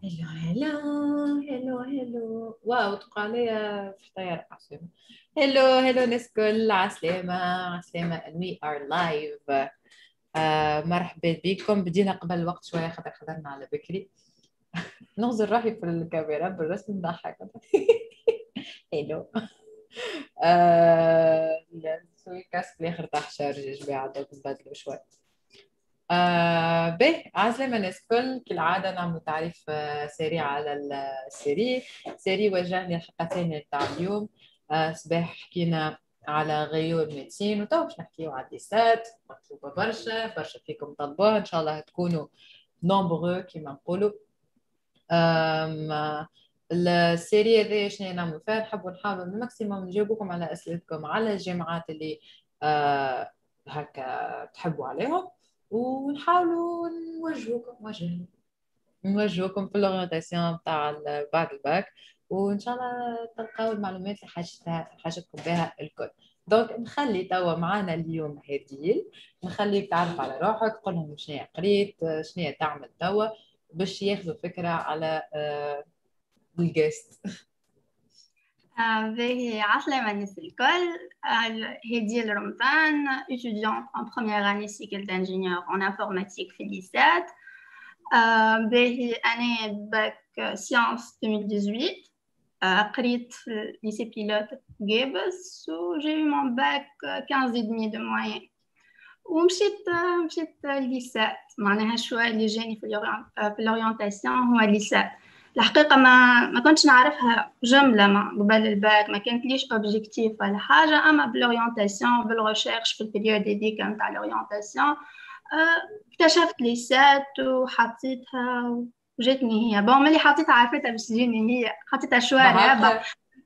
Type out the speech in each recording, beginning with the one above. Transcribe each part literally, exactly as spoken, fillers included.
هلو هلو هلو هلو واو تبقى عليا في طيارة عاصمة. هلو هلو ناس كل عسلامة عسلامة and we are live. آه مرحبا بكم. بدينا قبل الوقت شوية خاطر حضرنا على بكري. نغزر روحي في الكاميرا بالرسم نضحك. هلو. آه نسوي كاس في الآخر تحت شارج يا جماعة دوك نبدلوا شوي. آه به عسلامة الناس الكل كالعادة نعمل تعريف آه سريع على السيري. سيري وجهني الحلقة الثانية تاع اليوم. آه صباح حكينا على غيور ميدسين وتو باش نحكيو على الديسات مطلوبة برشا برشا فيكم طلبوها إن شاء الله تكونوا نومبرو كيما نقولوا. آم، السيري هذه شنو نعملوا فيها نحبوا نحاولوا الماكسيموم نجاوبكم على أسئلتكم على الجامعات اللي آه هكا تحبوا عليهم ونحاولوا نوجهوكم وجهنا نوجهوكم في الاورينتاسيون تاع ال- بعد الباك وان شاء الله تلقاو المعلومات اللي حاجتها حاجتكم بها الكل. دونك نخلي توا معنا اليوم هديل نخليك تعرف على روحك قول لهم شنو قريت شنو تعمل توا باش ياخذوا فكره على آه، الجيست. آه، باهي عسلامة الناس الكل. آه، هدية رمضان étudiante en première année cycle d'ingénieur en informatique في l'ISSAT. آه، باهي أنا باك سيانس ألفين وثمانية عشر. آه، قريت في lycée pilote جابس و j'ai eu mon bac quinze et demi de moyenne ومشيت آه، مشيت ليسات. معناها الشوية اللي جاني في الأورينت- في الأورينتاسيون هو ليسات. الحقيقة ما ما كنتش نعرفها جملة ما قبل الباك، ما كانت ليش اوبجيكتيف ولا حاجة، أما بالأورينتاسيون بالريشيرش في البريود هذيك نتاع الأورينتاسيون اكتشفت ليسات وحطيتها وجاتني هي. بون ملي حطيتها عرفتها باش تجيني هي، حطيتها شوية رهبة.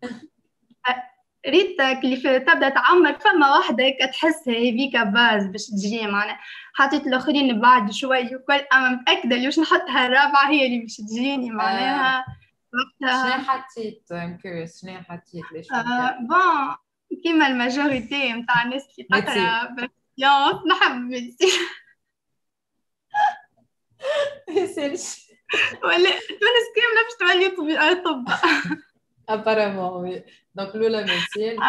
ريت كيف تبدا تعمر فما واحده هيك تحسها هذيك باز باش تجي. معناها حطيت الاخرين بعد شوي وكل، اما متاكده اللي باش نحطها الرابعه هي اللي باش تجيني معناها شنو وقتها. حطيت I'm curious شنو حطيت ليش آه ممكن بون كيما الماجوريتي نتاع الناس اللي ميدسين. تقرا بالسيونس نحب ميديسين. يسالش ولا تونس كامله باش تولي طبيب طب. apparemment oui donc لولا ميدسين.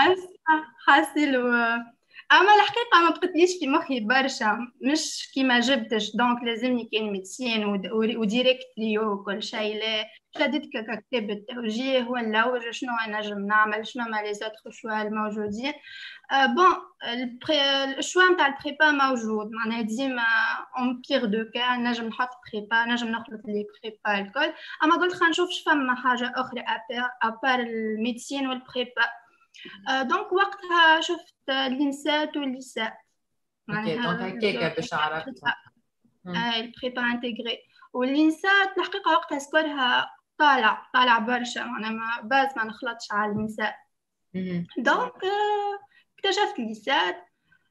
حاسيل و... اما الحقيقه ما بقتليش في مخي برشا، مش كيما جبتش دونك لازمني كان ميديسين وديريكتري وكل شيء. لا شديت كتاب التوجيه ولا وجه شنو نجم نعمل شنو ما لي زوتر شوا الموجودين. أه بون الشوا نتاع البريبا موجود، معناها ديما اون بيغ دو كا نجم نحط بريبا نجم نخلط لي بريبا الكل. اما قلت خلينا نشوف فما حاجه اخرى ابار الميديسين والبريبا. آه دونك وقتها شفت الإنسات والليسات. اوكي دونك هكاكا باش عرفتها البريبا انتجري والإنسات. الحقيقة وقتها سكورها طالع طالع برشا، أنا ما باز ما نخلطش على الإنسات. دونك آه اكتشفت الليسات.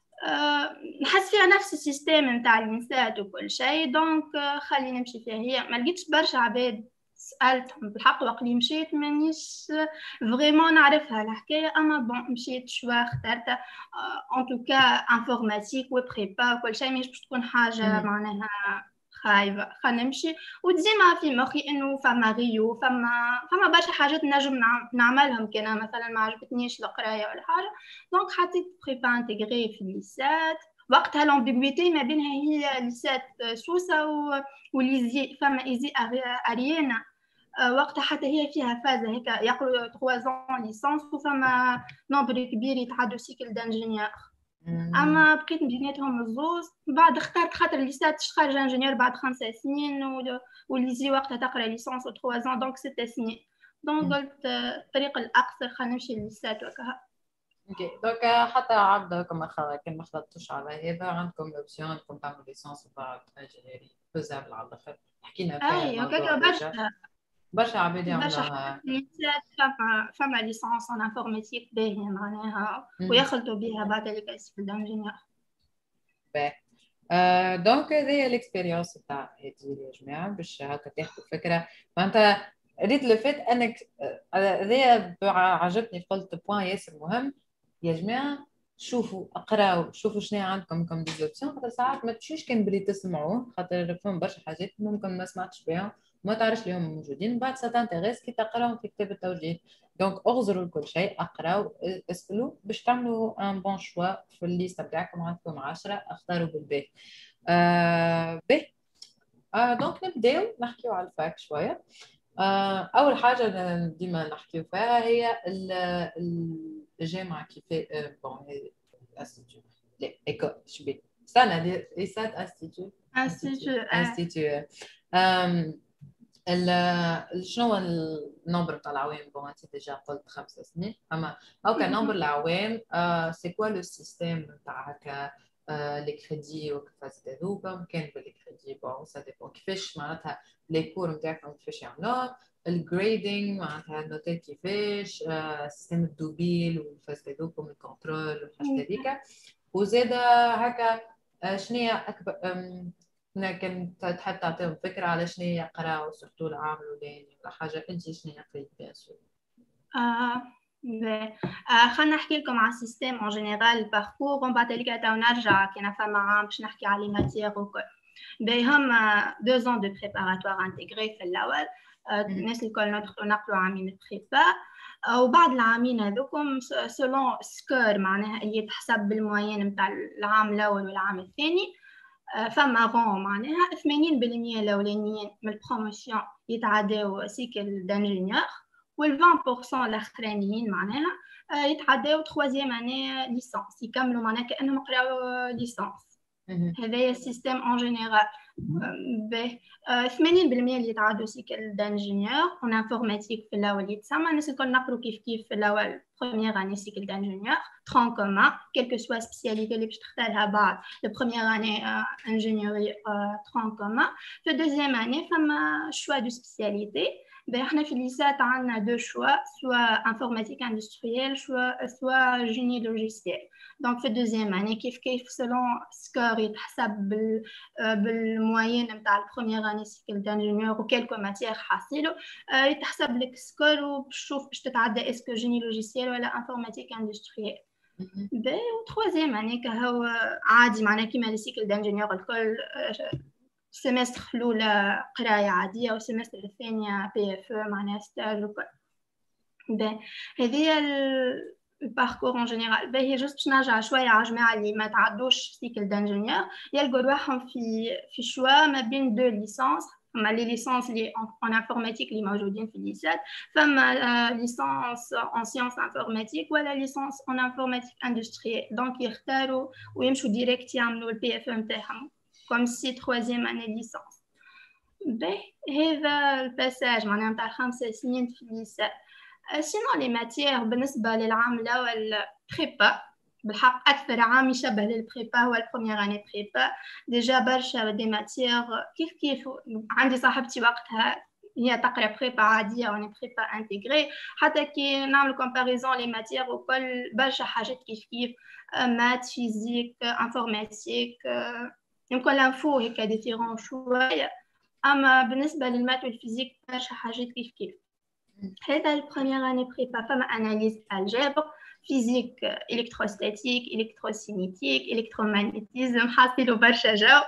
آه نحس فيها نفس السيستم نتاع الإنسات وكل شيء. دونك آه خلينا نمشي فيها. هي ما لقيتش برشا عباد سألتهم بالحق وقت اللي مشيت مانيش فريمون نعرفها الحكاية، أما بون مشيت شوية اخترتها ان توكا انفورماتيك وبريبا وكل شيء، مش باش تكون حاجة معناها خايبة. خلينا نمشي وديما في مخي إنه فما غيو فما فما برشا حاجات نجم نعملهم كان مثلا ما عجبتنيش القراية ولا حاجة. دونك حطيت بريبا انتجري في الليسات. وقتها لامبيغويتي ما بينها هي ليسات سوسة وليزي فما إيزي أريانا. وقتها حتى هي فيها فازة هيك يقروا ثلاثة ans ليسانس وفما نومبر كبير يتعدوا سيكل دانجينيور. اما بقيت بيناتهم الزوز. بعد اخترت خاطر ليسات خارج انجينيور بعد خمسة سنين والليزي وقتها تقرا ليسانس ثلاثة ans دونك ستة سنين. دونك قلت الطريق الاقصر خلينا نمشي لليسات وكها. اوكي دونك حتى عبده كما كان ما خلطتوش على هذا عندكم اوبسيون انكم تعملوا ليسانس وبعد انجينيري فوزابل على الاخر حكينا فيها اي الموضوع وكاكا برشا برشا عباد برشا يعملوها. ليسات فما فما ليسانس ان انفورماتيك باهيه معناها ويخلطوا بها بعد اللي كيس في الانجينيور. باهي آه دونك هذه الاكسبيريونس تاع هذه يا جماعه باش هكا تاخذوا فكره. معناتها ريت لو فيت انك هذايا عجبني قلت بوان ياسر مهم يا جماعه. شوفوا اقراوا شوفوا شنو عندكم كم ديزوبسيون خاطر ساعات ما تمشيش كان بلي تسمعوا خاطر فهم برشا حاجات ممكن ما سمعتش بها ما تعرفش اللي هم موجودين بعد ساتانتيغيس كي تقراهم في كتاب التوجيه. دونك اغزروا لكل شيء، اقراوا، اسالوا باش تعملوا ان بون شوا في الليسته بتاعكم. عندكم عشرة، اختاروا بالباهي. آه به آه دونك نبداو نحكيو على الفاك شويه. آه اول حاجه ديما نحكيو فيها هي ال- ال- الجامعه كيف آه بون انستيتيو لا ايكو شبيه سنه دي ايسات انستيتيو انستيتيو انستيتو اه انستيتيو ال- شنو هو النمبر تاع العوام؟ بون انت ديجا قلت خمس سنين، اما او كان نمبر العوام سي كوا لو سيستيم تاع هكا لي كريدي وكيفاش هذوكم كان بالكريدي بون سا ديبون كيفاش معناتها لي كور نتاعكم كيفاش يعملوهم، الجريدينغ معناتها النوتات كيفاش، سيستم الدوبيل والفاز هذوكم الكونترول والحاجات هذيك. وزاد هكا شنو هي اكبر هنا كنت تحب تعطيهم فكرة على شنو هي قراءة سورتو العام الأولاني ولا حاجة، أنت شنو هي قريت بيان سور؟ آه باهي. آه خلينا نحكي لكم على السيستم اون جينيرال الباركور ومن بعد اللي تو نرجع كي نفهم عام باش نحكي على لي ماتيير وكل. باهي هم دو زون دو بريباراتوار انتيغري في الاول. آه الناس الكل ندخلوا نقروا عامين بريبا. آه وبعد العامين هذوكم سولون سكور معناها اللي تحسب بالموين نتاع العام الاول والعام الثاني. فما غون معناها ثمانين بالمية الاولانيين من البروموسيون يتعداو سيكل دانجينيور وال عشرين بالمية الاخرانيين معناها يتعداو تخوازيام اني ليسانس يكملوا معناها كانهم قراو ليسانس. هذايا السيستم اون جينيرال. به ثمانين بالمية اللي يتعدوا سيكل دانجينيور اون انفورماتيك في الاول يتسمى الناس الكل نقروا كيف كيف في الاول بروميير اني سيكل دانجينيور ترون كومان كيلكو سوا سبيسياليتي اللي باش تختارها بعد البروميير اني انجينيوري ترون كومان. في الدوزيام اني فما شوا دو سبيسياليتي. Ben, احنا في الإسات عندنا deux choix, soit informatique industrielle, soit, soit génie logiciel. Donc, في الدوزيام année, كيف كيف selon score يتحسب بال بالموين نتاع البروميير année cycle d'ingénieur و quelques matières حاصلوا يتحسب لك سكور وبتشوف باش تتعدى اسكو جيني لوجيسيال ولا informatique industrielle. ben و troisième année كهو عادي معناها كيما لي cycle d'ingénieur الكل السمستر الأولى قراية عادية والسمستر الثانية بي اف معناها ستاج وكل. باه هذه الباركور اون جينيرال. باه هي جوست باش نرجع شوية على الجماعة اللي ما تعدوش سيكل دانجينيور يلقوا رواحهم في في شوا ما بين دو ليسانس. فما لي ليسانس اللي اون انفورماتيك اللي موجودين في الإسات، فما ليسانس اون سيونس انفورماتيك ولا ليسانس اون انفورماتيك اندستريال. دونك يختاروا ويمشوا ديريكت يعملوا البي اف نتاعهم comme si troisième année licence. Ben, هذا الباساج معناها نتاع خمس سنين في الليسان. سينو لي ماتيير بالنسبة للعام الأول بريبا بالحق أكثر عام يشبه للبريبا هو البروميير اني بريبا. ديجا برشا دي ماتيير كيف كيف عندي صاحبتي وقتها هي تقرا بريبا عادية وأنا بريبا انتيغري حتى كي نعمل كومباريزون لي ماتيير وكل برشا حاجات كيف كيف مات فيزيك انفورماتيك يمكن لانفو هيك ديفيرون شوية. أما بالنسبة للمات والفيزيك برشا حاجات كيف كيف. هذا البروميير اني بريبا فما اناليز الجبر فيزيك الكتروستاتيك الكتروسينيتيك الكترومagnétisme حاصلوا برشا جو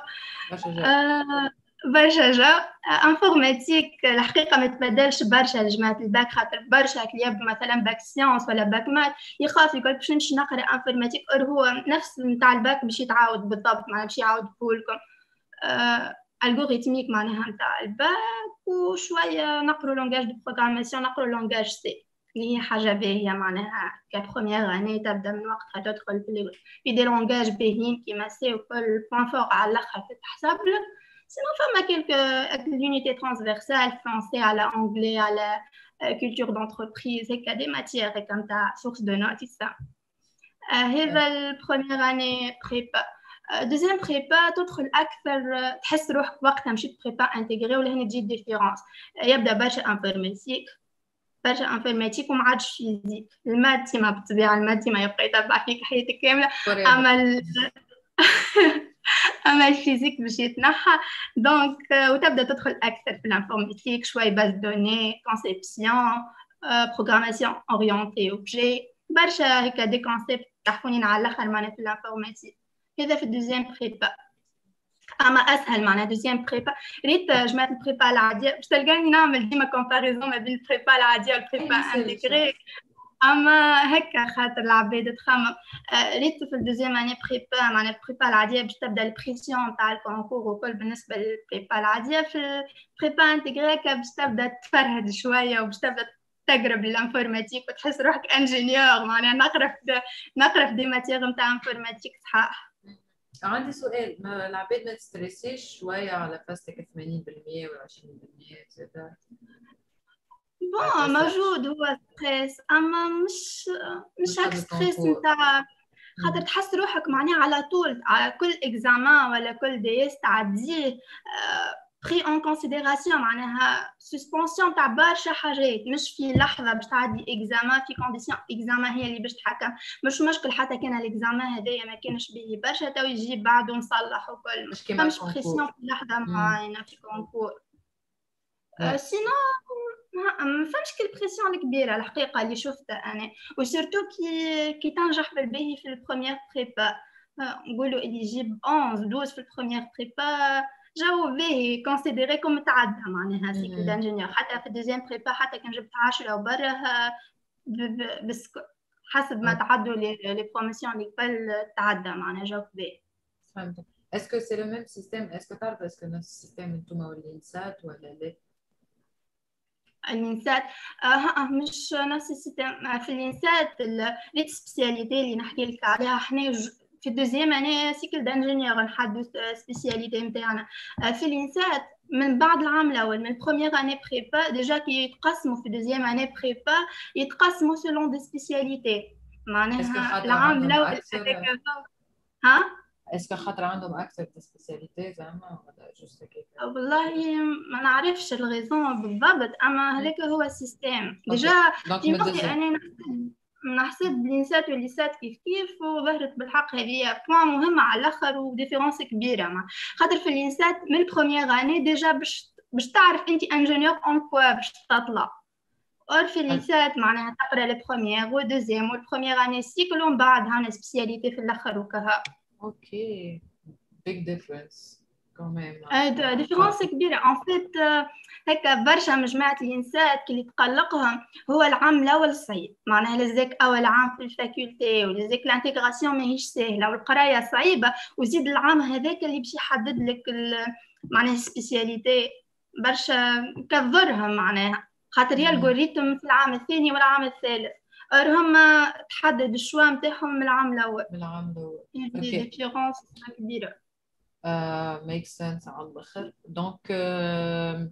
برشا جو. انفورماتيك الحقيقه ما تبدلش برشا الجماعه الباك خاطر برشا اللي يبدو مثلا باك سيونس ولا باك مات يخاف يقول باش نمشي نقرا انفورماتيك اور هو نفس نتاع الباك باش يتعاود بالضبط معناها باش يعاود لكم الغوريتميك معناها نتاع الباك وشويه نقروا لونغاج دو بروغراماسيون نقروا لونغاج سي اللي هي حاجه باهيه معناها كبروميير اني تبدا من وقتها تدخل في دي لونغاج باهيين كيما سي وكل بوان فور على الاخر تتحسب لك. Sinon, il y a quelques unités transversales, français à l'anglais, à la euh, culture d'entreprise, et qu'il y a des matières comme ta source de notes et ça. C'est la première année prépa. Deuxième prépa, تدخل أكثر تحس روحك وقتها مشيت prépa intégrée ولا هنا تجي différence. يبدأ برشا انفورماتيك برشا انفورماتيك وما عادش فيزيك. المادي ما بالطبيعة المادي ما يبقى يتبع فيك حياتك كاملة. أما اما الفيزيك باش يتنحى دونك وتبدا تدخل اكثر في الانفورماتيك شوي باز دوني كونسيبسيون بروغراماسيون اورينتي اوبجي برشا هكا دي كونسيبت تحفونين على الاخر معناها في الانفورماتيك. هذا في الدوزيام بريبا. اما اسهل معناها دوزيام بريبا. ريت جماعه البريبا العاديه باش تلقاني نعمل ديما كومباريزون ما بين البريبا العاديه والبريبا انتيغري، اما هكا خاطر العباد تخمم. ريت في الدوزيام اني بريبا معناها البريبا العاديه باش تبدا البريسيون تاع الكونكور وكل بالنسبه للبريبا العاديه. في البريبا انتيغري باش تبدا تفرهد شويه وباش تبدا تقرب للانفورماتيك وتحس روحك انجينيور معناها نقرا في نقرا في دي ماتيغ نتاع انفورماتيك صحاح. عندي سؤال، ما العباد ما تستريسيش شوية على فاستك ثمانين بالمية ولا عشرين بالمية زيادة؟ بون موجود هو ستريس، اما مش مش هاك ستريس نتاع خاطر تحس روحك معناها على طول على كل اكزامان ولا كل ديس تعديه بري اون كونسيديراسيون معناها سسبونسيون تاع برشا حاجات، مش في لحظه باش تعدي اكزامان في كونديسيون اكزامان هي اللي باش تحكم. مش مشكل حتى كان الاكزامان هذايا ما كانش به برشا تو يجي بعده نصلح وكل، مش كيما فمش بريسيون في لحظه معينه في كونكور. سينو ما فهمش كل بريسيون الكبيره الحقيقه اللي شفتها انا، وسورتو كي كي تنجح بالباهي في البروميير بريبا نقولوا اللي يجيب احداش دوز في البروميير بريبا جو باهي كونسيديري كوم تعدى معناها سيكل دانجينيور. حتى في الدوزيام بريبا حتى كان جبت عشرة وبرا بس حسب ما تعدوا لي بروموسيون اللي قبل تعدى معناها جو باهي. فهمت. اسكو سي لو ميم سيستيم؟ اسكو تعرف اسكو نفس السيستيم انتوما والانسات ولا لا؟ الانسات آه مش نفس السيستم. في الانسات لي سبيسياليتي اللي نحكي لك عليها احنا في الدوزيام انا سيكل دانجينيور نحدد سبيسياليتي نتاعنا. في الانسات من بعد العام الاول من البروميير اني بريبا ديجا كي يتقسموا في الدوزيام اني بريبا يتقسموا سولون دي سبيسياليتي معناها العام الاول ها اسكو خاطر عندهم اكثر سبيسياليتي زعما ولا جوست هيك؟ والله ما نعرفش الغيزون بالضبط، اما هذاك هو السيستم ديجا في مخي انا نحسب الانسات والليسات كيف كيف، وظهرت بالحق هذه بوان مهمه على الاخر وديفيرونس كبيره مع خاطر في الانسات من البروميير اني ديجا باش باش تعرف انت انجينيور اون كوا باش تطلع، اور في الليسات معناها تقرا البروميير والدوزيام والبروميير اني سيكل ومن بعد هانا سبيسياليتي في الاخر وكها. اوكي big difference كمان. اي ديفيرونس كبيره ان فيت. هكا برشا من جماعه الانسات اللي تقلقهم هو العام الاول الصعيب معناها لازك اول عام في الفاكولتي ولازك الانتيغراسيون ماهيش سهله والقرايه صعيبه، وزيد العام هذاك اللي باش يحدد لك معناها سبيسياليتي برشا كضرهم معناها خاطر هي الالغوريثم في العام الثاني والعام الثالث، هم تحدد الشوا نتاعهم من العام الاول. من العام الاول اوكي ديفيرونس كبيره. Uh, make sense على الآخر. دونك uh,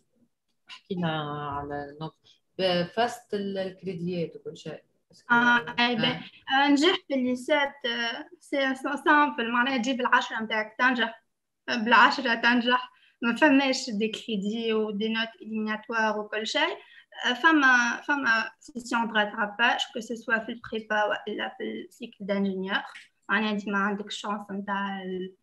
حكينا على نقطة فاست الكريديات وكل شيء. آه آه. آه. نجحت في الليسات سي سامبل معناها تجيب العشرة متاعك تنجح بالعشرة تنجح، ما فماش دي كريدي ودي نوت إليميناتوار وكل شيء. فما فما سيسيون دو راتراباج كو سو سوا في البريبا ولا في السيكل دانجينيور معناها ديما عندك الشانس نتاع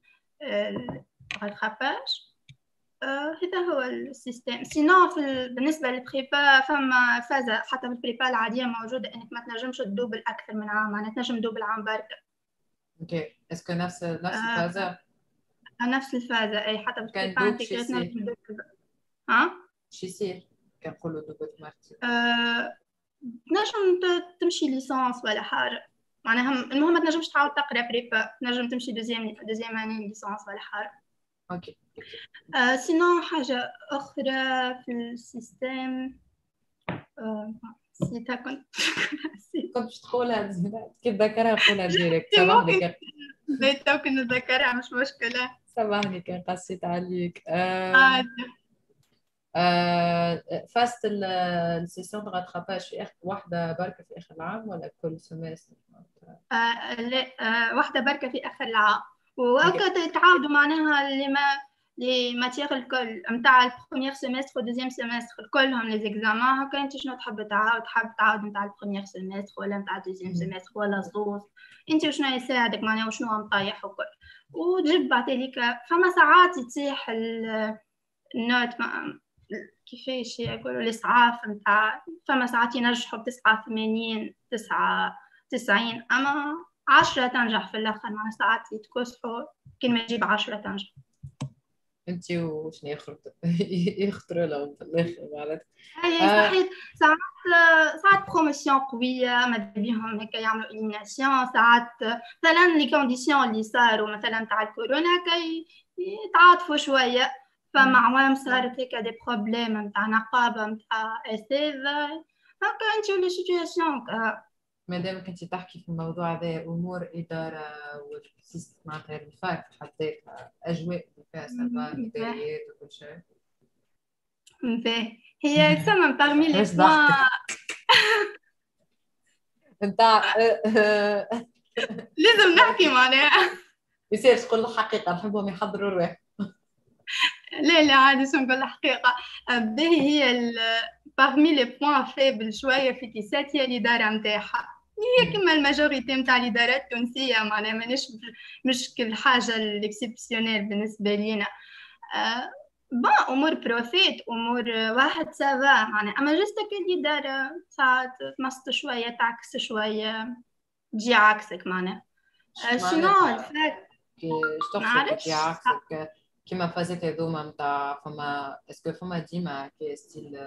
الراتراباج. هذا هو السيستم. سينو في بالنسبه للبريبا فما فازه حتى في البريبا العاديه موجوده انك ما تنجمش تدوبل اكثر من عام معناها تنجم تدوبل عام بركه. اوكي اسكو نفس نفس الفازه؟ آه نفس الفازه اي حتى في البريبا انت تنجم تدوبل. ها شو يصير كنقولوا دوبل مرتي؟ آه تنجم تمشي ليسانس ولا حاجه معناها المهم ما تنجمش تعاود تقرا بريبا تنجم تمشي دوزيام دوزيام اني ليسانس ولا حاجه. اوكي آه سينو حاجة أخرى في السيستم آه نسيتها كنت كنت تقولها كيف ذكرها قولها ديريكت. سامحني كان بيتو كنا نذكرها مش مشكلة. سامحني كان قصيت عليك. آه آه فاست السيسيون دو راتراباج في آخر واحدة بركة في آخر العام ولا كل سمستر؟ آه لا آه واحدة بركة في آخر العام وهكا تعاودوا معناها اللي ما لي ماتيغ الكل نتاع البروميير سيمستر والدوزيام سيمستر كلهم لي زيكزامان هكا انت شنو تحب تعاود تحب تعاود نتاع البروميير سيمستر ولا نتاع الدوزيام سيمستر ولا زوز انت وشنو يساعدك معناها وشنو مطيح وكل وتجيب بعتليك. فما ساعات يتيح النوت كيفاش يقولوا الاسعاف نتاع فما ساعات ينجحوا بتسعة ثمانين تسعة تسعين اما عشرة تنجح في الاخر مع ساعات يتكسحوا كل ما تجيب عشرة تنجح. انت وشنو يخرج يخطروا لهم في الاخر معناتها. اي آه صحيح. ساعات ساعات بروموسيون قويه ماذا بيهم هكا يعملوا اليميناسيون. ساعات مثلا لي كونديسيون اللي صاروا مثلا تاع الكورونا كي يتعاطفوا شويه. فما عوام صارت هكا دي بروبليم نتاع نقابه نتاع اسيف هكا انت ولا سيتوياسيون. ما دامك انت تحكي في الموضوع هذا امور اداره والسيستم معناتها الفاك في حد ذاتها اجواء فيها سافا اداريات وكل شيء. باهي. هي تسمى parmi les علاش ضحكت points نتاع لازم نحكي معناها. يصير تقول الحقيقه نحبهم يحضروا رواح. لا لا عادي شو نقول الحقيقة. باهي هي ال parmi les points faibles شوية في كيسات هي الإدارة متاعها. هي كما الماجوريتي متاع الإدارات التونسية معناها ماناش مش كل حاجة الإكسبسيونيل بالنسبة لينا. أه بون أمور بروفيت أمور واحد سافا معناها. أما جست الإدارة ساعات تمسط شوية تعكس شوية تجي عكسك معناها. أه شنو الفات كي تقصد كي عكسك كيما فازت هذوما نتاع فما اسكو فما ديما كي ستيل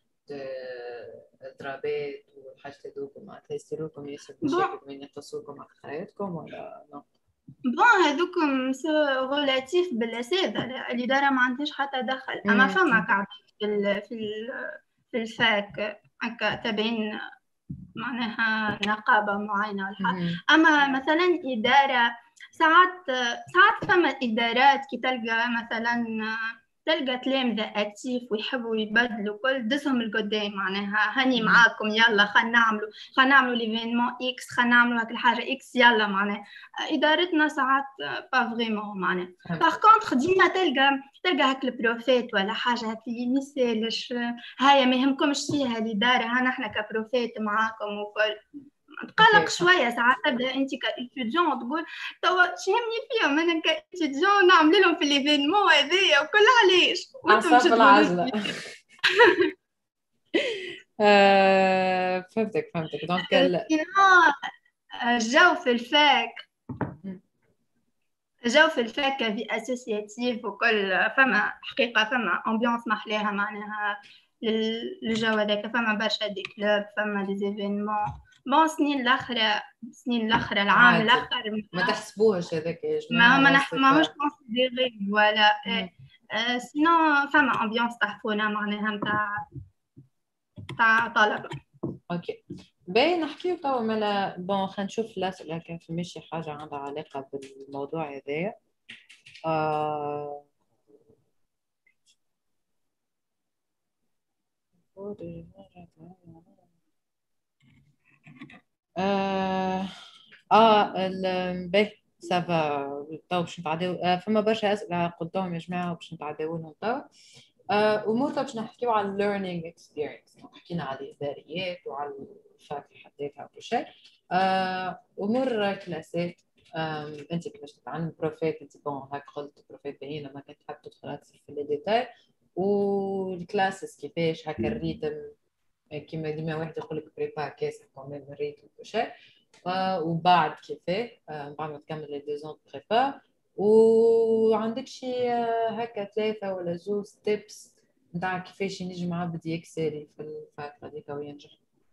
ضربات والحاجات هذوك معناتها يصيرولكم ياسر مشاكل وين يقصوكم على حياتكم ولا نو؟ بون هذوكم غولاتيف بالأساس الإدارة ما عندهاش حتى دخل. أما فما كعب في ال في ال في الفاك هكا تابعين معناها نقابة معينة ولا حاجة. أما مثلا إدارة ساعات ساعات فما إدارات كي تلقى مثلا تلقى تلامذة أكتيف ويحبوا يبدلوا كل دسهم القدام معناها هني معاكم يلا خلينا نعملوا خلينا نعملوا ليفينمون إكس خلينا نعملوا هاك الحاجة إكس يلا معناها. إدارتنا ساعات با فريمون معناها. باغ كونتخ ديما تلقى تلقى هاك البروفيت ولا حاجة هاك اللي ميسالش هاي ما يهمكمش فيها الإدارة ها نحنا كبروفيت معاكم وكل تقلق شويه. ساعات تبدا انت كايتيديون تقول توا شهمني فيهم انا كايتيديون نعمل لهم في ليفينمون هذايا وكل علاش وانتم مش العجله. فهمتك فهمتك دونك الجو في الفاك الجو في الفاك في اسوسياتيف وكل فما حقيقه فما امبيونس محلاها معناها للجو هذاك. فما برشا دي كلوب فما دي زيفينمون بون سنين الاخرى سنين الاخرى العام الاخر ما تحسبوهش هذاك يا جماعه ما ما ماهوش كونسيديري ولا آه سينو فما امبيونس تحفونا معناها نتاع تاع طلبه. اوكي باين نحكيو توا مالا بون خلينا نشوف الاسئله كان في ماشي حاجه عندها علاقه بالموضوع هذايا. آه... آه آه الباهي سافا تو باش نتعداو. آه فما برشا أسئلة قلتهم يا جماعة باش نتعداو لهم تو. آه أمور باش نحكيو على learning experience. حكينا على الإداريات وعلى الفاك حد ذاتها وكل شيء. آه أمور كلاسات. آه أنت كيفاش تتعلم بروفيت أنت بون هاك قلت بروفيت باهينا ما كنت حاب تدخل أكثر في الديتاي والكلاسز كيفاش هاك الريتم كيما ديما واحد يقول لك بريبار كاسح كمان الريتم وكل شيء. وبعد كيفاه بعد ما تكمل لي دوزون بريبار وعندك شي هكا ثلاثة ولا زوز ستيبس نتاع كيفاش ينجم عبد يكسري في الفترة هذيك وينجح.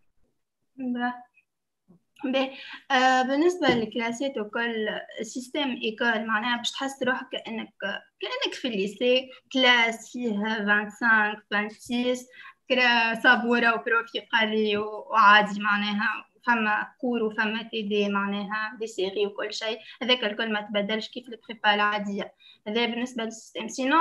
باهي آه بالنسبة للكلاسات وكل سيستم إيكول معناها باش تحس روحك كأنك كأنك في الليسي كلاس فيها خمسة وعشرين ستة وستين كرا صابورة وبروفي قري وعادي معناها فما كور وفما تيدي معناها دي سيري وكل شيء هذاك الكل ما تبدلش كيف البريبا العادية. هذا بالنسبة للسيستم. سينو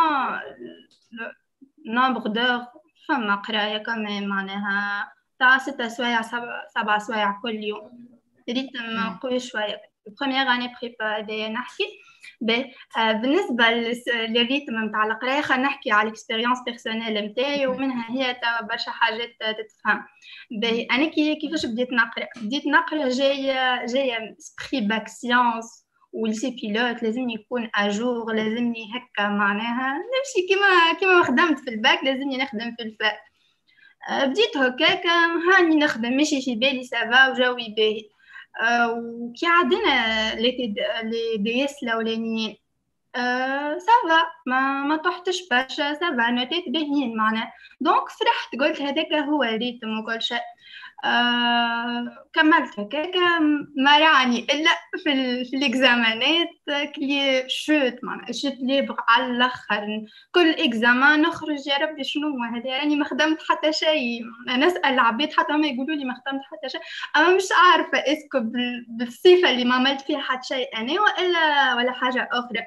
نومبر دور فما قراية كمان معناها تاع ستة سوايع سبعة سوايع كل يوم ريتم قوي شوية. بروميير اني بريبا هذايا نحكي باهي. آه بالنسبة للريتم نتاع القراية خلينا نحكي على الاكسبيريونس بيرسونيل نتاعي ومنها هي توا برشا حاجات تتفهم. باهي أنا كي كيفاش بديت نقرا بديت نقرا جاية جاية سبري باك سيونس والسي بيلوت لازمني يكون اجور لازمني هكا معناها نمشي كيما كيما خدمت في الباك لازمني نخدم في الفاك. آه بديت هكاكا هاني نخدم ماشي في بالي سافا وجوي باهي. أه وكي عدنا لي دي اس الاولانيين أه سافا ما ما طحتش برشا، سافا نوتات باهيين معناها. دونك فرحت قلت هذاك هو الريتم وكل شيء. أه كملت هكاكا ما يعني الا في ال في الاكزامانات كلي شوت معناها شوت ليبغ على الاخر. كل اكزامان نخرج يا ربي شنو هذا، راني ما خدمت حتى شيء. انا نسال العباد حتى ما يقولوا لي ما خدمت حتى شيء، اما مش عارفه اسكو بالصفه اللي ما عملت فيها حتى شيء انا ولا ولا حاجه اخرى.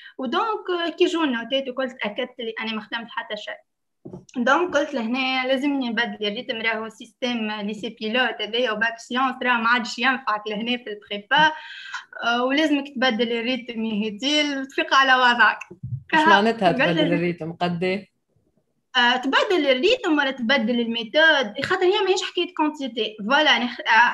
ودونك كي جو النوتات وكل تاكدت لي انا ما خدمت حتى شيء. دونك قلت لهنا لازمني نبدل الريتم، راهو سيستيم ليسي بيلوت هذايا وباك سيونس راه ما عادش ينفعك لهنا في البريبا، ولازمك تبدل الريتم يهدي تفيق على وضعك. مش معناتها تبدل الريتم قديه؟ أه تبدل الريتم ولا تبدل الميثود، خاطر هي ماهيش حكايه كونتيتي. فوالا انا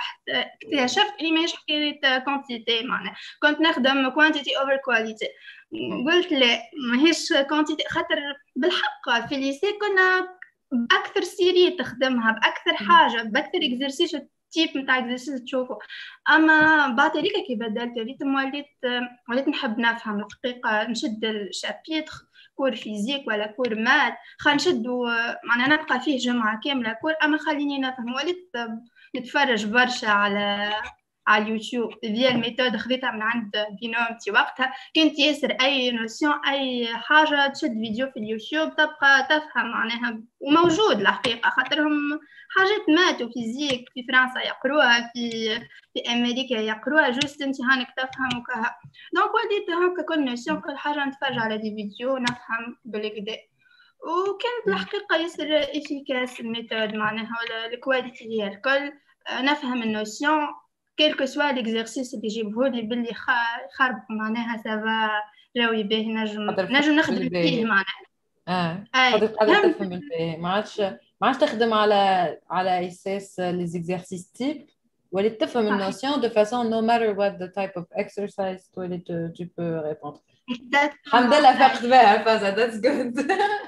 اكتشفت اني ماهيش حكايه كونتيتي، معناها كنت نخدم كوانتيتي اوفر كواليتي. قلت لا ماهيش كونتيتي، خاطر بالحق في الليسي كنا باكثر سيري تخدمها، باكثر حاجه، باكثر اكزرسيس تيب نتاع اكزرسيس تشوفه. اما بعد هذيك كي بدلت الريتم وليت وليت نحب نفهم الحقيقه، نشد الشابيتر كور فيزيك ولا كور مات، خلينا نشدوا معناها نبقى فيه جمعة كاملة كور، أما خليني نفهم. وليت نتفرج برشا على على اليوتيوب. ذي الميثود خذيتها من عند بينومتي وقتها، كنت ياسر أي نوسيون أي حاجة تشد فيديو في اليوتيوب تبقى تفهم معناها، وموجود الحقيقة خاطرهم حاجات مات وفيزيك في فرنسا يقروها، في في أمريكا يقروها، جوست انت هانك تفهم وكها. دونك وليت هكا كل نوسيون كل حاجة نتفرج على دي فيديو نفهم بالكدا، وكانت الحقيقة ياسر إفيكاس الميثود معناها، ولا الكواليتي هي الكل. نفهم النوسيون كيلكو سوا ليكزيرسيس اللي يجيبهولي باللي خرب معناها سافا راوي به نجم نجم نخدم فيه معناها. اه قادر قادر تفهم الباهي، ما عادش ما عادش تخدم على على اساس لي زيكزارسيس تيب، ولي تفهم النوسيون دو فاسون نو ماتر وات ذا تايب اوف اكسرسايز تولي تو بو ريبوندر. الحمد لله فقت بها فازا ذاتس جود.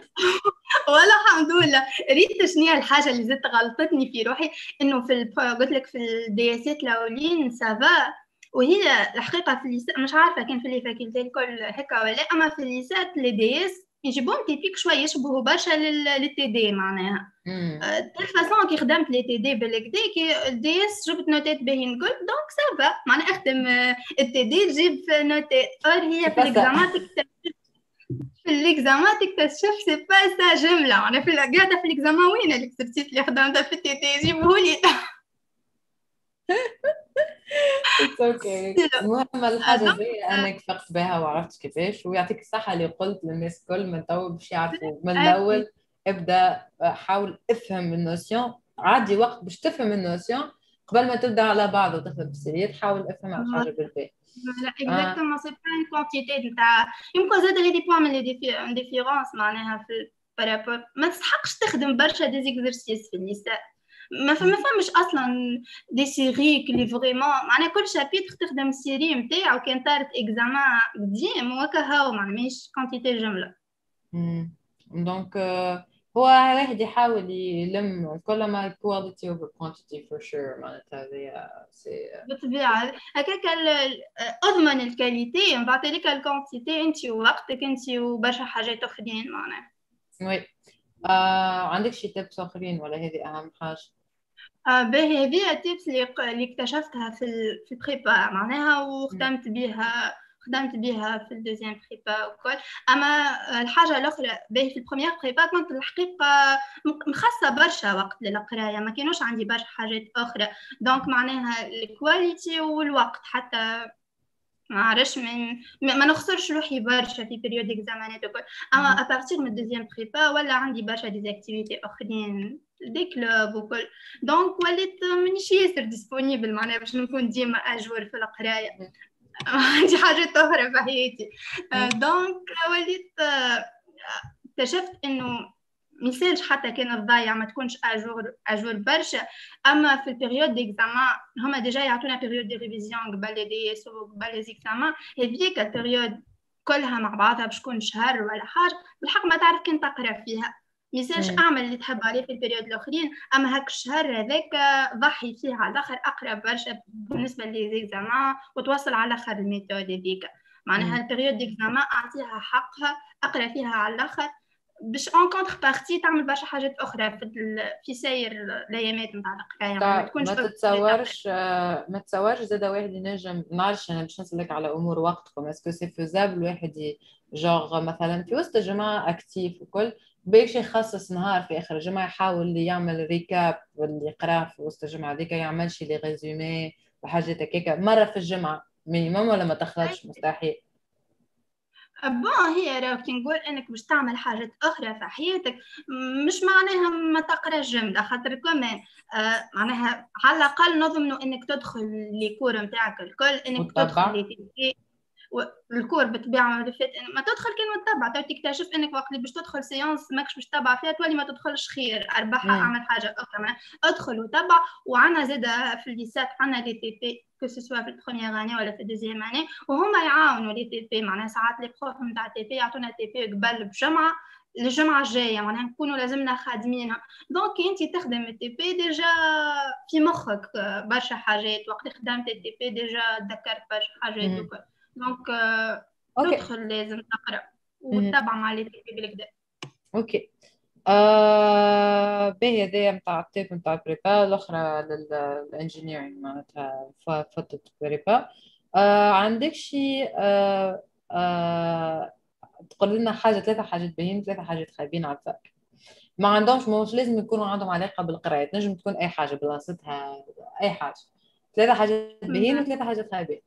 ولا الحمد لله. ريت شنو هي الحاجه اللي زدت غلطتني في روحي، انه في قلت لك في الدياسات الاولين سافا، وهي الحقيقه في الليسات مش عارفه كان في لي فاكولتي الكل هكا ولا، اما في الليسات لي دي اس يجيبون تيبيك شويه يشبهوا برشا للتي دي معناها. تاع فاسون كي خدمت لي تي دي بالكدا كي الدي اس جبت نوتات باهين قلت دونك سافا معناها اخدم التي دي تجيب نوتات. اور هي في الاكزامان في الاكزامان تكتشف سي با سا جمله، انا في قاعده في الاكزامان وين الاكسرسيس اللي خدمته في التي تي جيبهولي. اتس اوكي. المهم الحاجه زي انك فقت بها وعرفت كيفاش، ويعطيك الصحه اللي قلت للناس كل من تو باش يعرفوا من الاول. ابدا حاول افهم النوسيون، عادي وقت باش تفهم النوسيون قبل ما تبدا على بعض وتخدم بالسرير، حاول افهم على الحاجه بالباهي. لا اكزاكتومون سي با ان كونتيتي نتاع يمكن زاد هذه بوان من لي ديفيرونس معناها في بارابور. ما تسحقش تخدم برشا دي زيكزرسيس في الليسان، ما فما فماش اصلا دي سيري كلي فريمون معناها كل شابيتر تخدم السيري نتاعو، كان طارت اكزامان قديم وهكا هاو معناها ماهيش كونتيتي جمله. دونك هو الواحد يحاول يلم كل ما كواليتي اوفر كوانتيتي فور شور معناتها هذه سي بالطبيعه هكاك. اضمن الكاليتي من بعد ذلك الكونتيتي انت ووقتك انت وبرشا حاجات اخرين معناها. وي آه عندك شي تيبس اخرين ولا هذه اهم حاجه؟ آه باهي هذه التيبس اللي اللي اكتشفتها في في البريبا معناها وخدمت بها خدمت بها في الدوزيام بريبا وكل. اما الحاجه الاخرى باهي في البروميير بريبا كنت الحقيقه مخصصه برشا وقت للقرايه، ما كانوش عندي برشا حاجات اخرى. دونك معناها الكواليتي والوقت حتى ما عرفش من ما نخسرش روحي برشا في بريود اكزامانات وكل. اما ابارتير من الدوزيام بريبا ولا عندي برشا ديزاكتيفيتي اخرين دي كلوب وكل. دونك وليت مانيش ياسر ديسپونيبل معناها باش نكون ديما اجور في القرايه، عندي حاجات اخرى في حياتي. دونك وليت اكتشفت انه ميسالش حتى كان الضايع ما تكونش اجور اجور برشا. اما في البيريود ديكزامان هما ديجا يعطونا بيريود دي ريفيزيون قبل دي اس وقبل لي زيكزامان، هذيك البيريود كلها مع بعضها باش تكون شهر ولا حاجه بالحق ما تعرف كان تقرا فيها. ميسالش اعمل اللي تحب عليه في البيريود الاخرين، اما هاك الشهر هذاك ضحي فيه على الاخر اقرا برشا بالنسبه لي زيكزامان وتوصل على الاخر الميثود هذيك. معناها البيريود ديكزامان اعطيها حقها، اقرا فيها على الاخر، باش اون كونتر بارتي تعمل برشا حاجات اخرى في في ساير الايامات نتاع القرايه، ما تكونش ما تتصورش ما تتصورش زاد واحد ينجم نعرفش انا باش نسالك على امور وقتكم اسكو سي فيزابل واحد جوغ مثلا في وسط الجماعه اكتيف وكل باش يخصص نهار في اخر الجمعه يحاول يعمل ريكاب واللي يقرا في وسط الجمعه هذيك يعمل شي لي ريزومي وحاجات هكاك مره في الجمعه مينيموم ولا ما تخلطش مستحيل؟ بون هي راك نقول انك باش تعمل حاجات اخرى في حياتك مش معناها ما تقراش جمله، خاطر كمان آه معناها على الاقل نضمنوا انك تدخل لي كور نتاعك الكل، انك تدخل لي تي الكور بالطبيعه ما فات ما تدخل كلمه تبع تو تكتشف انك وقت اللي باش تدخل سيونس ماكش باش تتبع فيها تولي ما تدخلش خير اربحها اعمل حاجه اخرى ادخل وتبع. وعنا زاده في الليسات عنا لي تي بي كو سوا في البروميير اني ولا في الدوزيام اني وهما يعاونوا لي تي بي، معناها ساعات لي بروف نتاع تي بي يعطونا تي بي قبل بجمعه الجمعه الجايه معناها نكونوا لازمنا خادمينها، دونك انت تخدم التي بي ديجا في مخك برشا حاجات وقت خدمت التي بي ديجا تذكرت برشا حاجات وكل، دونك تدخل لازم تقرا وتتبع مع لي تي بي بالكدا. اوكي آه باهي هذايا نتاع التيب نتاع البريبا، الاخرى للانجينيرينغ معناتها فتره بريبا. آه عندك شي آه آه تقول لنا حاجه ثلاثه حاجات باهين ثلاثه حاجات خايبين على الفك ما عندهمش مش لازم يكونوا عندهم علاقه بالقرايه، تنجم تكون اي حاجه بلاصتها اي حاجه، ثلاثه حاجات باهين وثلاثه حاجات خايبين.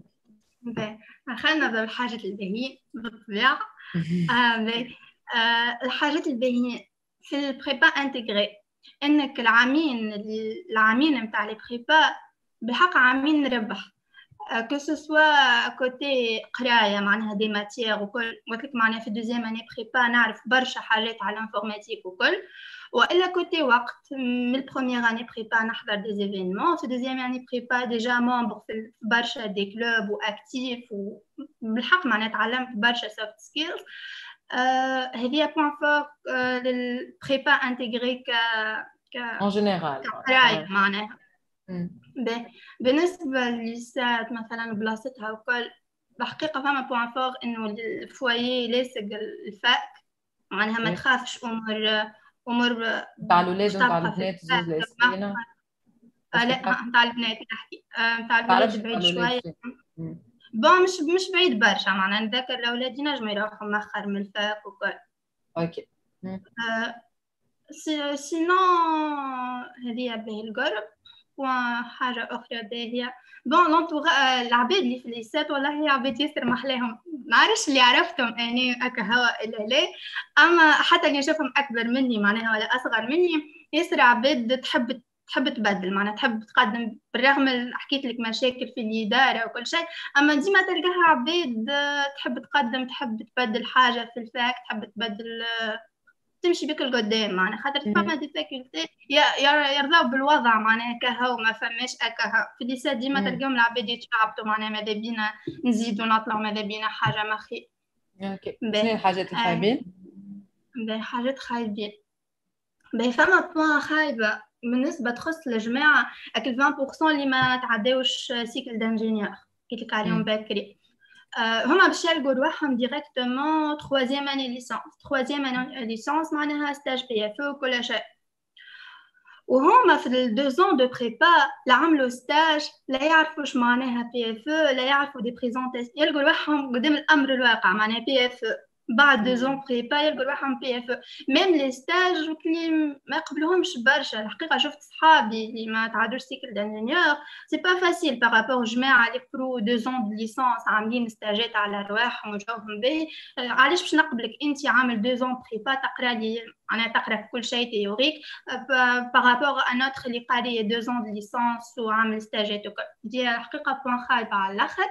خلينا بالحاجات الباهيين بالطبيعه. آه آه الحاجات الباهيين في البريبا انتجري انك العامين العامين نتاع لي بريبا بالحق عامين نربح كو سوا كوتي قرايه معناها دي ماتيير وكل قلت لك معناها في الدوزيام اني بريبا نعرف برشا حاجات على الانفورماتيك وكل، والا كوتي وقت من البروميير اني بريبا نحضر دي زيفينمون في الدوزيام اني بريبا ديجا ممبر في برشا دي كلوب واكتيف وبالحق معناها تعلمت برشا سوفت سكيلز. هذه بوين فور للبريبا انتجري ك ك ان جينيرال قرايه معناها. بالنسبة للسات مثلا بلاصتها وكل الحقيقة فما بوان فور إنه الفوايي لاصق الفاك معناها ما تخافش أمور أمور نتاع الولاد ونتاع البنات زوز لاصقين. لا نتاع البنات نحكي نتاع الولاد بعيد شوية بون مش مش بعيد برشا معناها نذكر الأولاد ينجموا يروحوا مأخر من الفاك وكل. أوكي. سينو هذه باهي القرب وحاجة أخرى باهية بون لونتوغ العباد اللي في الليسات والله هي عباد ياسر محلاهم، نعرفش اللي عرفتهم أني أكا هوا إلا لا، أما حتى اللي نشوفهم أكبر مني معناها ولا أصغر مني ياسر عباد تحب تحب تبدل معناها تحب تقدم بالرغم حكيت لك مشاكل في الإدارة وكل شيء، أما ديما تلقاها عباد تحب تقدم تحب تبدل حاجة في الفاك تحب تبدل تمشي بك القدام معناها خاطر فما دي فاكولتي يرضاو بالوضع معناها كهو ما فماش اكاها في الليسات ديما تلقاهم العباد يتشعبطوا معناها ماذا بينا نزيدوا نطلعوا ماذا بينا حاجه ما خير. اوكي شنو الحاجات الخايبين؟ باهي حاجات خايبين باهي فما بوان خايبه بالنسبه تخص الجماعه اك عشرين بالمية اللي ما تعداوش سيكل دانجينيور قلت لك عليهم بكري هما باش يلقوا رواحهم ديريكتومون troisième année licence troisième année licence معناها ستاج بي اف وكل شيء، وهما في الدوزون دو بريبا لا عملوا ستاج لا يعرفوش معناها بي اف لا يعرفوا دي بريزونتاسيون يلقوا رواحهم قدام الامر الواقع معناها بي اف بعد دوزون بريبا يلقوا رواحهم بي اف ميم لي ستاج اللي ما يقبلوهمش برشا. الحقيقه شفت صحابي اللي ما تعادوش سيكل دانجينيور سي با فاسيل بارابور جماعه اللي يقروا دوزون دو ليسانس عاملين ستاجات على رواحهم وجوهم باهي، علاش باش نقبلك انت عامل دوزون بريبا تقرا لي انا تقرا في كل شيء تيوريك بارابور ان اوتر اللي قاري دوزون دو ليسانس وعامل ستاجات وكل. دي الحقيقه بوان خايبه على الاخر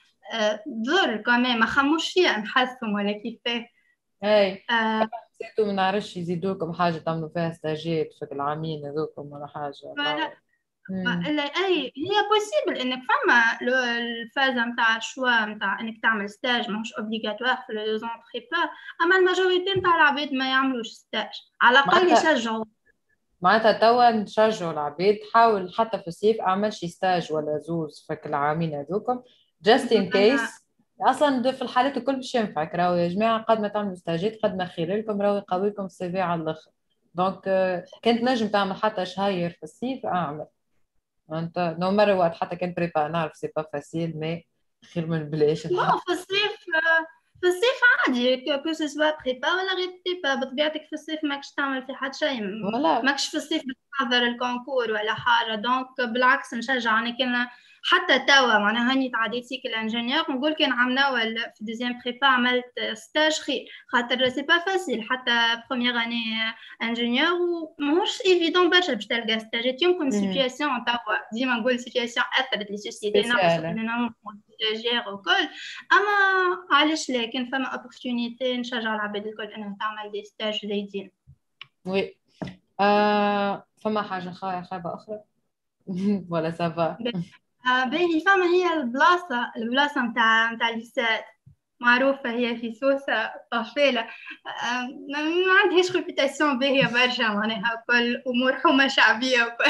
ضر كمان ما خموش فيها نحسهم ولا كيفاه. اي زيتو ما نعرفش يزيدوكم حاجه تعملوا فيها ستاجات في العامين هذوكم ولا حاجه الا اي هي بوسيبل انك فما الفازه نتاع الشوا نتاع انك تعمل ستاج ماهوش اوبليغاتوار في لو زون بريبا، اما الماجوريتي نتاع العباد ما يعملوش ستاج على الاقل يشجعوا معناتها توا نشجعوا العباد حاول حتى في الصيف اعمل شي ستاج ولا زوز في العامين هذوكم just in case اصلا في الحالات الكل باش ينفعك، راهو يا جماعه قد ما تعملوا ستاجات قد ما خير لكم، راهو يقوي لكم السي في على الاخر. دونك آه، كنت نجم تعمل حتى شهير في الصيف اعمل. انت نو مر وقت حتى كان بريبا نعرف سي با فاسيل مي خير من بلاش بون الحق. في الصيف في الصيف عادي كو سوا بريبا ولا غير بريبا، بطبيعتك في الصيف ماكش تعمل في حد شيء، فوالا. ماكش في الصيف بتحضر الكونكور ولا حاجة. دونك بالعكس نشجع. أنا كنا حتى توا معناها هاني تعديت سيكل انجينيور، نقول كان عملنا في دوزيام بريبا عملت ستاج خير، خاطر سي با فاسيل حتى بروميير اني انجينيور وماهوش ايفيدون برشا باش تلقى ستاجات. يمكن سيتياسيون توا ديما نقول سيتياسيون اثرت لي سوسيتي ناقصه سبيسيال. لنا ستاجير وكل. اما علاش لا، كان فما اوبورتونيتي نشجع العباد الكل انها تعمل دي ستاج جيدين. وي. آه فما حاجه خايبه خايبه اخرى ولا سافا؟ باهي فما هي البلاصة البلاصة متاع متاع الإسات معروفة، هي في سوسة طفيلة. ما ما عندهاش ريبيتاسيون باهية برشا، معناها كل أمور حومة شعبية وكل.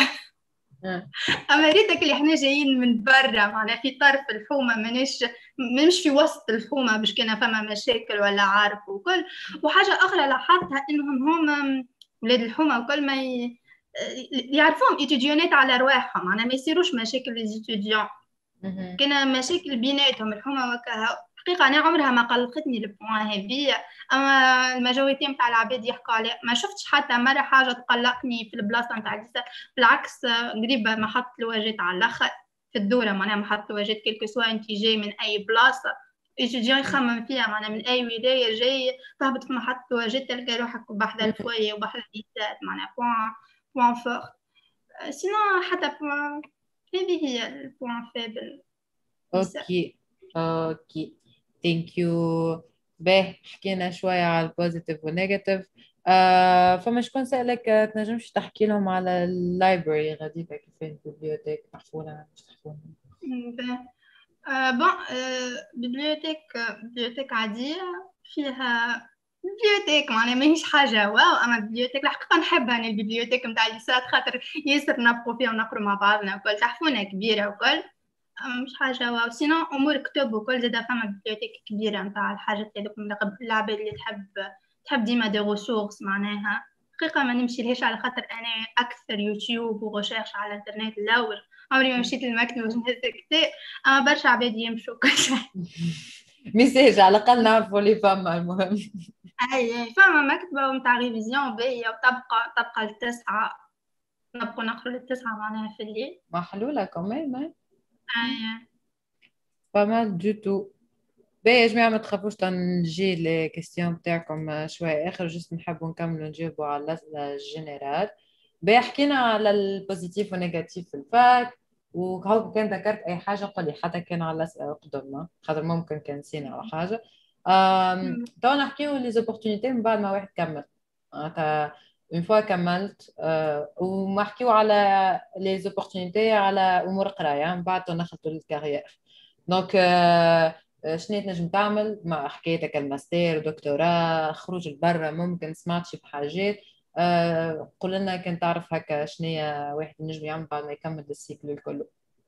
أما ريتك اللي احنا جايين من برا معناها في طرف الحومة، ماناش مش في وسط الحومة باش كان فما مشاكل ولا عارف وكل. وحاجة أخرى لاحظتها إنهم هم ولاد الحومة وكل ما ي... يعرفوهم إتيديونات على رواحهم، معناها ما يصيروش مشاكل للإتيديون. كان مشاكل بيناتهم الحومة وكها. حقيقة أنا عمرها ما قلقتني البوان هذيا، أما الماجوريتي متاع العباد يحكوا عليه ما شفتش حتى مرة حاجة تقلقني في البلاصة متاع الإسات. بالعكس قريبة محطة الواجهات على الآخر في الدورة، معناها محطة الواجهات كيلكو سوا أنت جاي من أي بلاصة يجي يخمم فيها، معناها من أي ولاية جاي تهبط في محطة الواجهات تلقى روحك بحذا الفوية وبحذا الإسات، معناها بوان بوان فور. سينو حتى بوان هذه هي البوان فابل. اوكي اوكي ثانك يو. باهي حكينا شوية على البوزيتيف والنيجاتيف. آه فما شكون سألك آه، تنجمش تحكي لهم على اللايبرري غاديكا كيفين البيبليوتيك تحفونا مش تحفونا؟ آه بون آه بيبليوتيك بيبليوتيك عادية فيها بيبليوتيك معناها ماهيش حاجة واو. أما بيبليوتيك الحقيقة نحبها أنا البيبليوتيك متاع الإسات، خاطر ياسر نبقوا فيها ونقروا مع بعضنا وكل، تحفونا كبيرة وكل. مش حاجة واو. سينو أمور كتب وكل زادا فما بيبليوتيك كبيرة متاع الحاجات هذوك العباد اللي تحب تحب ديما دي ريسورس. معناها حقيقة ما نمشي لهاش على خاطر أنا أكثر يوتيوب وغوشيرش على الإنترنت الأول، عمري ما مشيت للمكتبة باش نهز كتاب. أما برشا عباد يمشوا كل شيء. ميساج على الأقل نعرفوا اللي فما المهم. أي فما مكتبة ومتاع ريفيزيون باهية وتبقى تبقى التسعة، نبقى نقرا للتسعة معناها في الليل. محلولة كمان. أي با مال دو تو. باهي يا جماعة ما تخافوش تنجي لي كيستيون بتاعكم شوية آخر، جست نحبوا نكملوا نجاوبوا على الأسئلة الجنرال. باهي حكينا على البوزيتيف والنيجاتيف في الفاك، وهو كان ذكرت أي حاجة قولي حتى كان على الأسئلة قدامنا خاطر ممكن كان نسينا أو حاجة. أم... تو نحكيو لي زوبورتونيتي من بعد ما واحد كمل. معناتها اون فوا كملت أه... ونحكيو على لي زوبورتونيتي على أمور قراية من بعد نخلطوا للكارير. دونك أه... شنو تنجم تعمل مع حكايتك الماستر دكتوراه خروج لبرا؟ ممكن سمعتش بحاجات أه قول لنا كان تعرف هكا شنو واحد نجم يعمل بعد ما يكمل السيكل الكل.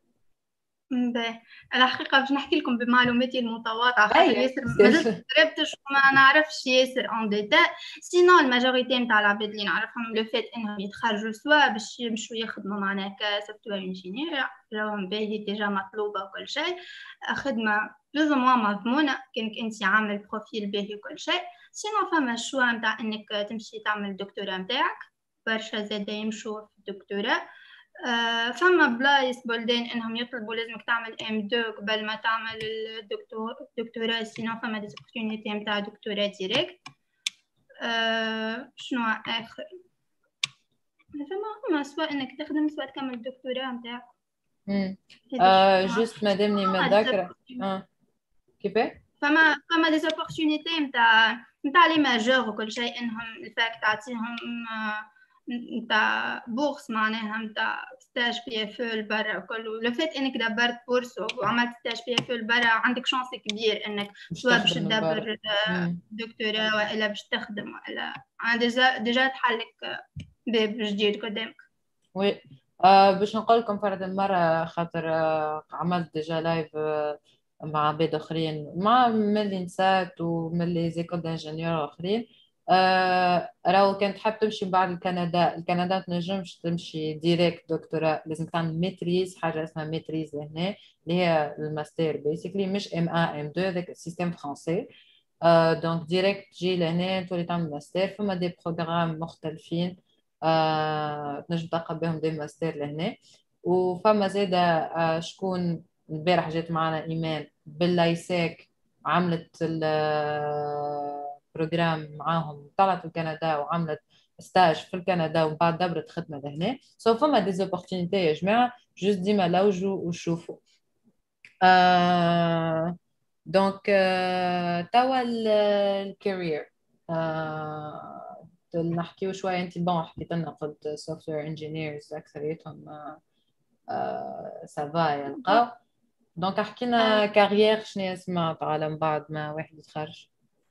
باهي الحقيقة باش نحكي لكم بمعلوماتي المتواضعة خاطر باهي ياسر مازلت مجربتش وما نعرفش ياسر اون ديتاي. سينو الماجوريتي نتاع العباد اللي نعرفهم لو فات انهم يتخرجوا سوا باش يمشوا يخدموا معنا كسوفتوير انجينير، راهم باهي ديجا مطلوبة وكل شيء، خدمة بلوز موا مضمونة كانك انت عامل بروفيل باهي وكل شيء. سينو فما شوا نتاع انك تمشي تعمل الدكتوراه نتاعك، برشا زادا يمشوا في الدكتوراه. آه فما بلايص بلدان انهم يطلبوا لازمك تعمل ام دو قبل ما تعمل الدكتور الدكتوراه، سينو فما دي اوبورتونيتي نتاع دكتوراه ديريكت. آه شنو اخر فما هما سواء انك تخدم سواء تكمل الدكتوراه نتاعك. امم آه جست مادامني متذكرة اه كيفاه فما فما دي اوبورتونيتي نتاع نتاع لي ماجور وكل شيء انهم الفاك تعطيهم نتاع بورس معناها نتاع ستاج بي اف لبرا وكل. لو فات انك دبرت بورس وعملت ستاج بي اف لبرا عندك شانس كبير انك سواء باش تدبر دكتوراه والا باش تخدم والا ديجا ديجا تحلك باب جديد قدامك. وي آه باش نقول لكم فرد المرة خاطر آه عملت ديجا لايف آه مع عباد اخرين، مع من الانسات ومن لي زيكول دانجينيور اخرين. آه راهو كان تحب تمشي من بعد الكندا، الكندا تنجمش تمشي ديريكت دكتوراه، لازم تعمل ميتريز، حاجه اسمها ميتريز لهنا اللي هي الماستر بيسكلي، مش ام ا ام اثنين، هذاك السيستم فرونسي. آه دونك ديريكت تجي لهنا تولي تعمل ماستر، فما دي بروغرام مختلفين آه تنجم تلقى بهم دي ماستر لهنا. وفما زيادة آه شكون البارح جات معنا إيمان باللايساك، عملت البروجرام معاهم، طلعت لكندا وعملت ستاج في الكندا ومن بعد دبرت خدمة لهنا. سو فما ديزوبورتينيتي يا جماعة، جوست ديما لوجوا وشوفوا. آه دونك آه توا الكارير آه نحكيو شوية. انت بون حكيت لنا قلت سوفت وير انجينيرز اكثريتهم آه سافا يلقاو. دونك احكي لنا كارير شنو سمعت على من بعد ما واحد يتخرج.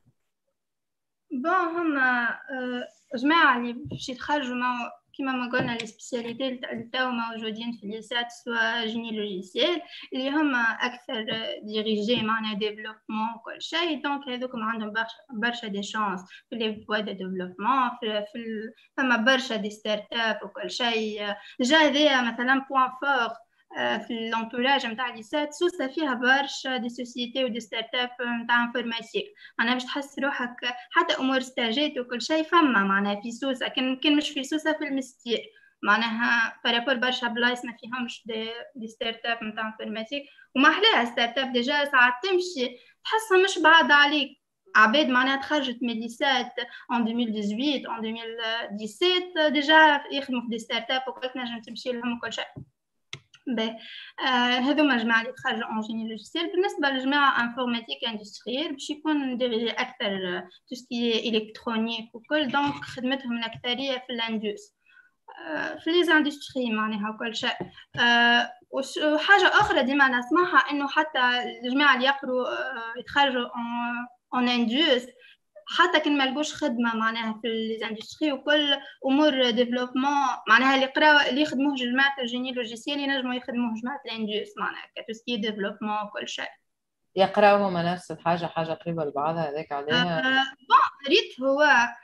بون هما آه، جماعة اللي باش يتخرجوا ما كيما ما قلنا لي سبيسياليتي اللي توا موجودين في ليسات سوا جيني لوجيسيال اللي هما اكثر ديريجي معناها ديفلوبمون وكل شيء. دونك هذوكم عندهم برشا برشا دي شانس في لي بوا دو ديفلوبمون في, في ال... فما برشا دي ستارت اب وكل شيء. جا هذايا مثلا بوان فور في الانتوراج نتاع ليسات سوسه فيها برشا دي سوسيتي ودي ستارت اب نتاع انفورماتيك. معناها باش تحس روحك حتى امور ستاجات وكل شيء فما معناها في سوسه، كان كان مش في سوسه في المستير معناها بارابور برشا بلايص ما فيهمش دي, دي ستارت اب نتاع انفورماتيك. وما احلاها ستارت اب ديجا ساعات تمشي تحسها مش بعاد عليك. عباد معناها تخرجت من ليسات en deux mille dix-huit en deux mille dix-sept ديجا يخدموا في دي ستارت اب وكل تنجم تمشي لهم وكل شيء. باهي آه هذوما جماعة اللي تخرجوا اون جيني لوجيسيال. بالنسبة لجماعة انفورماتيك اندستريال باش يكون ديريجي أكثر تو سكي إلكترونيك وكل، دونك خدمتهم الأكثرية في الاندوس آه في لي زاندستري معناها وكل شيء. آه وحاجة أخرى ديما نسمعها إنه حتى الجماعة اللي يقروا آه يتخرجوا اون اندوس حتى كان ما لقوش خدمه معناها في ليزاندستري وكل امور ديفلوبمون معناها اللي قراو اللي يخدموه جماعه الجيني لوجيسيال ينجموا يخدموه جماعه الاندوس معناها كتسكي ديفلوبمون وكل شيء. يقراوا هما نفس الحاجة، حاجة قريبة لبعضها هذاك عليها. آه بون ريت هو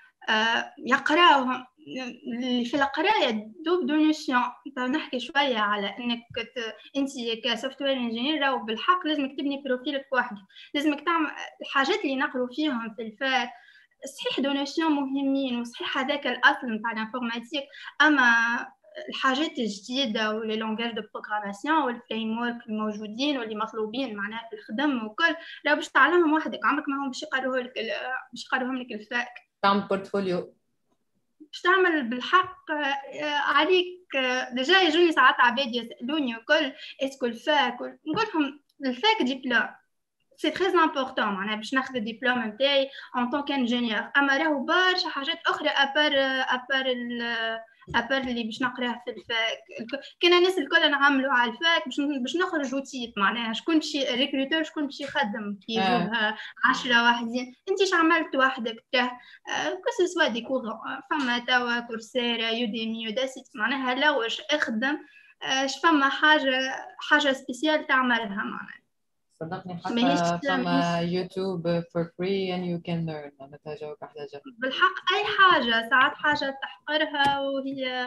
آه يقراوهم اللي في القرايه دوب دو نوسيون. نحكي شويه على انك انت كسوفت وير انجينير راهو بالحق لازمك تبني بروفيلك وحدك، لازمك تعمل الحاجات اللي نقروا فيهم في الفات. صحيح دو نوسيون مهمين وصحيح هذاك الاصل نتاع الانفورماتيك، اما الحاجات الجديده ولي لونغاج دو بروغراماسيون والفريم ورك الموجودين واللي مطلوبين معناها في الخدم وكل راه باش تعلمهم وحدك، عمرك ما هم باش يقروه لك باش يقروهم لك الفاك. تعمل بورتفوليو باش تعمل بالحق عليك. ديجا يجوني ساعات عباد يسالوني وكل اسكو الفاك، نقول لهم الفاك ديبلوم سي تري امبورطون معناها باش ناخذ الدبلوم نتاعي ان طون كانجينيور. اما راهو برشا حاجات اخرى ابار ابار ابار اللي باش نقراها في الفاك. كان الناس الكل نعملوا على الفاك باش باش نخرجوا تيب معناها شكون باش ريكروتور شكون باش يخدم كي يجوها عشرة واحدين. انت اش عملت وحدك تاه كو سوا دي كور فما توا كورسيرا يوديمي وداسيت معناها لوش اخدم اش فما حاجه حاجه سبيسيال تعملها معناها. صدقني حتى فما يوتيوب for free and you can learn. أنا تجاوب حاجة بالحق أي حاجة ساعات حاجة تحقرها وهي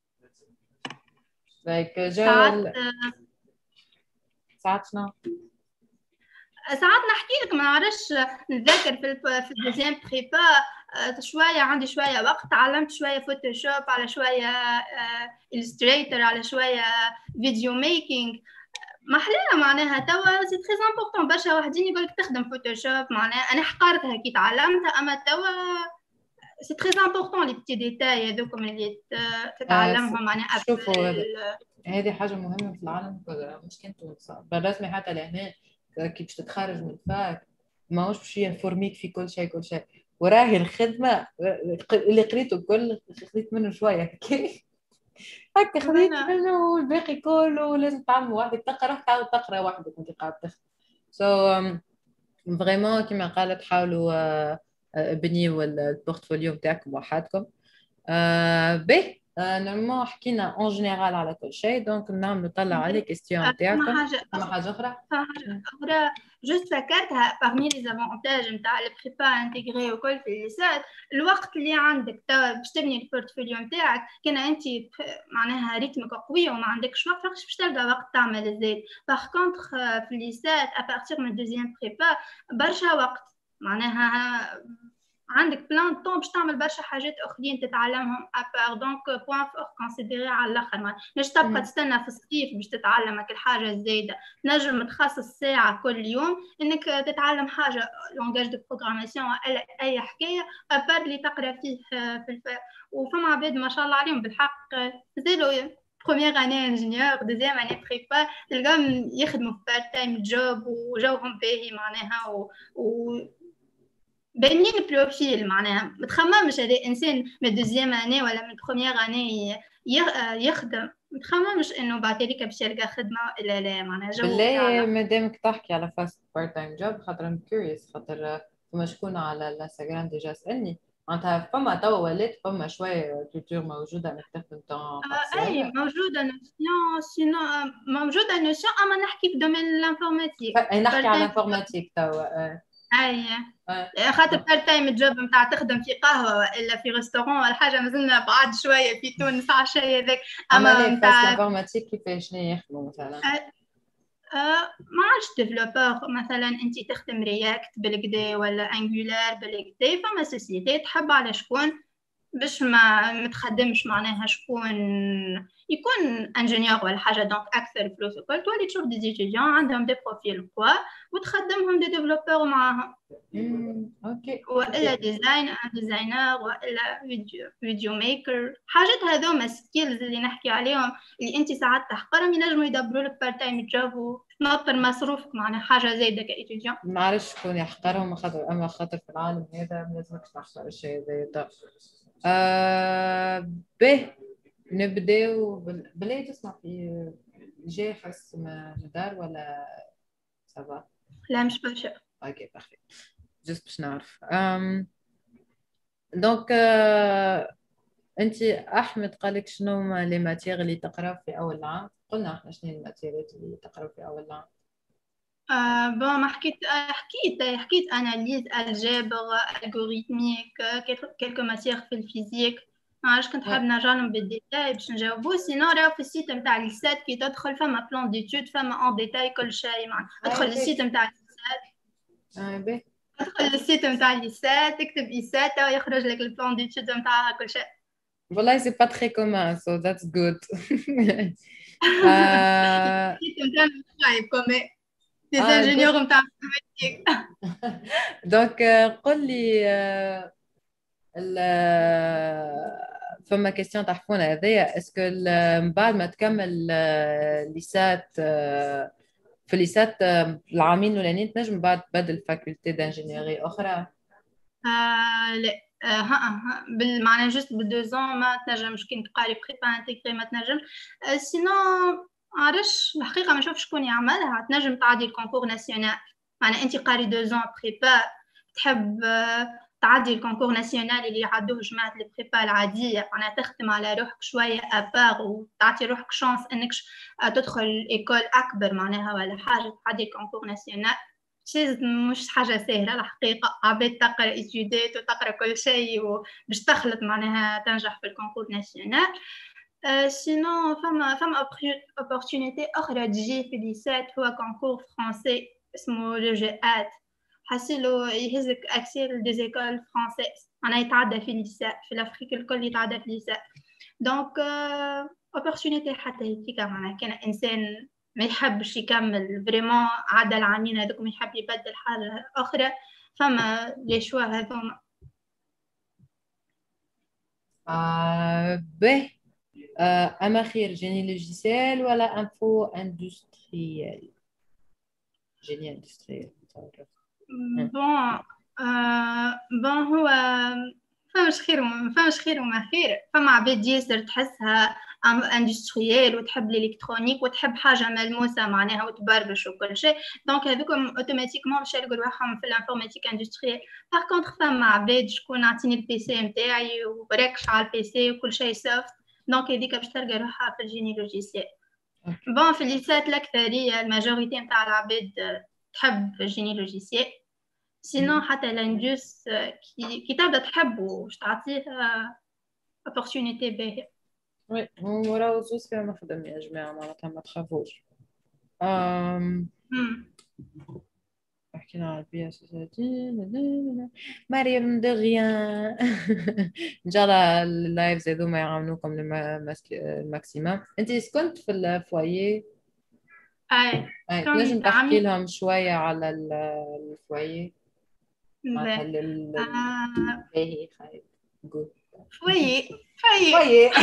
like ساعات ساعات شنو ساعات نحكي لك ما نعرفش نذاكر في في الدوزيام بريبا شوية عندي شوية وقت تعلمت شوية فوتوشوب على شوية إلستريتور على شوية فيديو ميكينج محلاها معناها توا سي تري امبورطون. برشا واحدين يقولك تخدم فوتوشوب معناها انا حقرتها كي تعلمتها، اما توا سي تري امبورطون لي بتي ديتاي هذوكم اللي تتعلمهم معناها. شوفوا هذه حاجه مهمه في العالم كله، مش كان تونس بالرسمي حتى لهنا كي باش تتخرج من الفاك ماهوش باش يفورميك في كل شيء كل شيء، وراهي الخدمه اللي قريته الكل خذيت منه شويه كي هكا خذيت منه والباقي كله لازم تعمل وحدك، تقرا تعاود تقرا وحدك وانت قاعد تخدم. سو فريمون كما قالت حاولوا بنيوا البورتفوليو نتاعكم وحدكم. به نورمالمون حكينا اون جينيرال على كل شيء، دونك نعملوا نطلع على لي كيستيون فما نتاعكم. حاجة فما حاجه اخرى؟ فما حاجة أخرى جست فكرتها parmi les avantages نتاع البريبا انتجري وكل في الليسات، الوقت اللي عندك توا باش تبني البورتفوليو نتاعك. كان انت معناها ريتمك قوي وما عندكش وقت فقش باش تلقى وقت تعمل الزيت. باغ كونطخ في الليسات ابارتيغ من دوزيام بريبا برشا وقت، معناها عندك بلان طون باش تعمل برشا حاجات اخرين تتعلمهم ابار. دونك بوان فور كونسيديري على الاخر، مش تبقى تستنى في الصيف باش تتعلمك الحاجه الزايده. نجم تخصص ساعه كل يوم انك تتعلم حاجه لونغاج دو بروغراماسيون ولا اي حكايه ابار اللي تقرا فيه في الفا. وفما عباد ما شاء الله عليهم بالحق زيرو بروميير اني انجينيور دوزيام اني بريبا تلقاهم يخدموا في بارت تايم جوب وجوهم باهي معناها و, و... بنين البروفيل. معناها ما تخممش هذا انسان من دوزيام اني ولا من بروميير اني يخدم، ما تخممش انه بعد هذيك باش يلقى خدمه الا لا. معناها جو بالله مادامك تحكي على فاست بارت تايم جوب، خاطر ام كيوريوس، خاطر فما شكون على الانستغرام ديجا سالني معناتها فما توا ولات فما شويه كولتور موجوده انك تخدم طون بارسيال. اي موجوده نوسيون سينو موجوده نوسيون، اما نحكي في دومين الانفورماتيك. نحكي على الانفورماتيك توا. اي خاطر بارت تايم الجوب نتاع تخدم في قهوه ولا في ريستورون ولا حاجه مازلنا بعد شويه في تونس على الشيء هذاك. اما نتاع الانفورماتيك كيفاش شنو يخدموا مثلا؟ ما عادش ديفلوبور مثلا انت تخدم رياكت بالكدا ولا انجولار بالكدا، فما سوسيتي تحب على شكون باش ما متخدمش معناها شكون يكون انجينيور ولا حاجه. دونك اكثر فلوس وكل تولي تشوف دي زيتيديون عندهم دي بروفيل قوا وتخدمهم دي ديفلوبور معاهم. اوكي. والا ديزاين ديزاينر والا فيديو فيديو ميكر. حاجات هذوما سكيلز اللي نحكي عليهم اللي انت ساعات تحقرهم ينجموا يدبروا لك بارت تايم جوب وتنطر مصروفك. معناها حاجه زايده كايتيديون. ما عرفش شكون يحقرهم، خاطر اما خاطر في العالم هذا ما لازمكش تحقر الشيء هذا. آه به نبداو بال... بلاي تسمع في جاي حس مدار ولا سافا؟ لا مش برشا. اوكي بارفي، جست باش نعرف. أم... دونك آه... انت احمد قالك شنو هما لي ماتير اللي تقرا في اول عام؟ قلنا احنا شنو الماتيرات اللي تقرا في اول عام. آه بون ما حكيت حكيت حكيت اناليز الجبر الغوريثميك كيلكو ماتير في الفيزيك. ما عرفتش كنت حاب نرجع لهم بالديتاي باش نجاوبو. سينو راه في السيت نتاع الإسات كي تدخل فما بلان ديتود فما اون ديتاي كل شيء. معناها ادخل للسيت نتاع الإسات اه باهي ادخل للسيت نتاع الإسات تكتب إسات ويخرج لك البلان ديتود نتاعها كل شيء. والله سي با تري كومان سو ذاتس جود. السيت نتاعنا صعيب كومي دي انجينيور نتاع انفورماتيك. دونك قل لي فما كيستيون تحفونا هذايا، اسكو من بعد ما تكمل ليسات في ليسات العامين الاولانيين تنجم بعد تبدل فاكولتي دانجينيوري اخرى؟ آه لا آه ها بالمعنى جست بالدوزون ما تنجمش كي تقاري بريبا انتيغري ما تنجمش. آه سينو عرش الحقيقه ما نشوف شكون يعملها. تنجم تعدي الكونكور ناسيونال. معنى انت قاري دوزون بريبا تحب آه تعدي الكونكور ناسيونال اللي يعدوه جماعه البريبا العاديه. معناها تخدم على روحك شويه ابار وتعطي روحك شانس انك تدخل ايكول اكبر معناها ولا حاجه تعدي الكونكور ناسيونال. شيء مش حاجة سهلة الحقيقة. عبيد تقرأ إتيودات وتقرأ كل شيء وباش تخلط معناها تنجح في الكونكور ناسيونال. أه سينو فما فما opportunité أخرى تجي في ليسات هو كونكور فرنسي اسمه لو جي آت. حسيلو يهزك أكسي لديزيكول فرنسيس معناها يتعدى في ليسات في الأفريق الكل يتعدى في ليسات. دونك أه opportunité حتى هيك معناها كان إنسان ما يحبش يكمل فريمون عدا العامين هذوك يحب يبدل حاجة أخرى فما لي شوا هذوما. آه به آه أما خير جيني لوجيسيال ولا انفو اندستريال؟ جيني اندستريال بون آه بون هو فماش خير وما فماش خير وما خير. فما عباد ياسر تحسها اندستريال وتحب الالكترونيك وتحب حاجه ملموسه معناها وتبربش وكل شيء. دونك هذوكم اوتوماتيكمون باش يلقوا روحهم في الانفورماتيك اندستريال. باغ كونطخ فما عباد شكون عطيني البي سي نتاعي وركش على البي سي وكل شيء سوفت دونك هذيك باش تلقى روحها في الجيني لوجيسيال. بون في الليسات الأكثرية الماجوريتي نتاع العباد تحب الجيني لوجيسيال، سينو حتى لاندوس كي كي تبدا تحبه واش تعطيه opportunité باهية. وي وراو زوز فيها مخدم يا جماعة معناتها ما تخافوش. أم... حكينا على البي اس اس تي مريم دغيان. ان شاء الله اللايفز هذوما يعاونوكم الماكسيموم. انت كنت في الفوايي؟ اي اي تنجم تحكي لهم شوية على الفوايي معناتها باهي خايب جود فوايي فوايي فوايي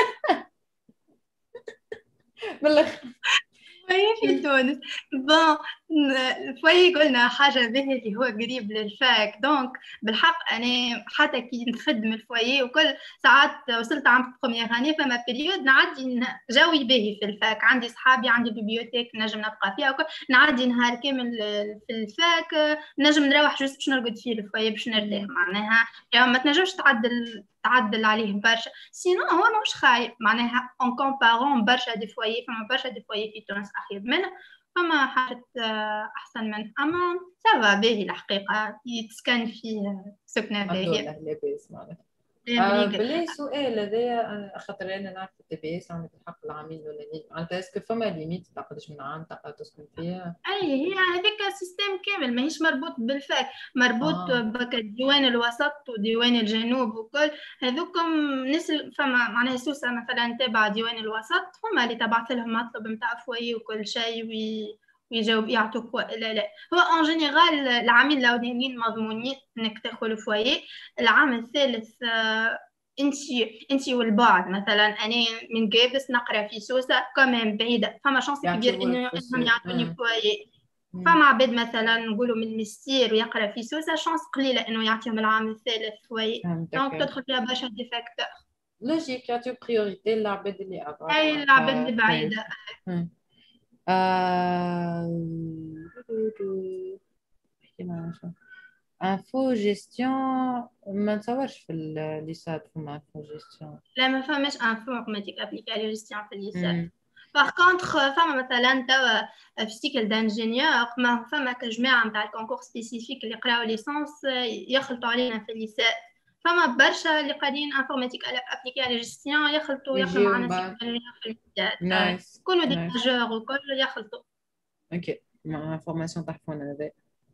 بالاخر فوايي في تونس. بون الفوايي قلنا حاجة باهية اللي هو قريب للفاك، دونك بالحق أنا حتى كي نخدم الفوايي وكل ساعات وصلت عام بروميير اني فما بيريود نعدي جوي باهي في الفاك، عندي صحابي عندي بيبيوتيك نجم نبقى فيها وكل نعدي نهار كامل في الفاك، نجم نروح جوست باش نرقد فيه الفوايي باش نرتاح معناها، يعني ما تنجمش تعدل تعدل عليه برشا، سينو هو ماهوش خايب معناها اون كومبارون برشا دي فوايي، فما برشا دي فوايي في تونس اخيب منه، فما حاجة أحسن منه، أما سافا باهي الحقيقة يتسكن فيه سكنة باهية. الحمد لله لاباس معناتها. آه بلي سؤال هذايا خاطر أنا نعرف التي بي اس عندك الحق العامين الأولانيين، معناتها اسكو فما ليميت تقعدش من عام تقعد تسكن فيها؟ أي هي هذيك سيستم كامل ماهيش مربوط بالفاك، مربوط آه. بك ديوان الوسط وديوان الجنوب وكل هذوكم ناس فما معناها سوسة مثلا تابع ديوان الوسط هما اللي تبعت لهم مطلب نتاع فوايي وكل شيء وي ويجاوب يعطوك لا لا، هو اون جينيرال العامين الاولانيين مضمونين انك تدخل فوايي، العام الثالث آه انتي انتي والبعض مثلا انا من قابس نقرا في سوسه كمان بعيده فما شانس كبير انه انهم يعطوني فوايي، فما عباد مثلا نقولوا من المستير ويقرا في سوسه شانس قليله انه يعطيهم العام الثالث فوايي، دونك تدخل فيها برشا دي فاكتور لوجيك يعطيو بريوريتي للعباد اللي ابعد اي العباد اللي بعيده. حكينا شو انفو جيستيون ما نتصورش في الليسات فما انفو جيستيون، لا ما فماش انفورماتيك ابليكي على جيستيون في الليسات. باغ كونطخ فما مثلا توا في سيكل دانجينيور ما فما كجماعه نتاع الكونكور سبيسيفيك اللي يقراو ليسونس يخلطوا علينا في الليسات، فما برشا اللي قاعدين انفورماتيك ابليكي على جيستيون يخلطوا يقراو معنا سيكل دانجينيور في الليسات. نايس كلوا دي ماجور وكل يخلطوا. اوكي مع فورماسيون تحفون هذا.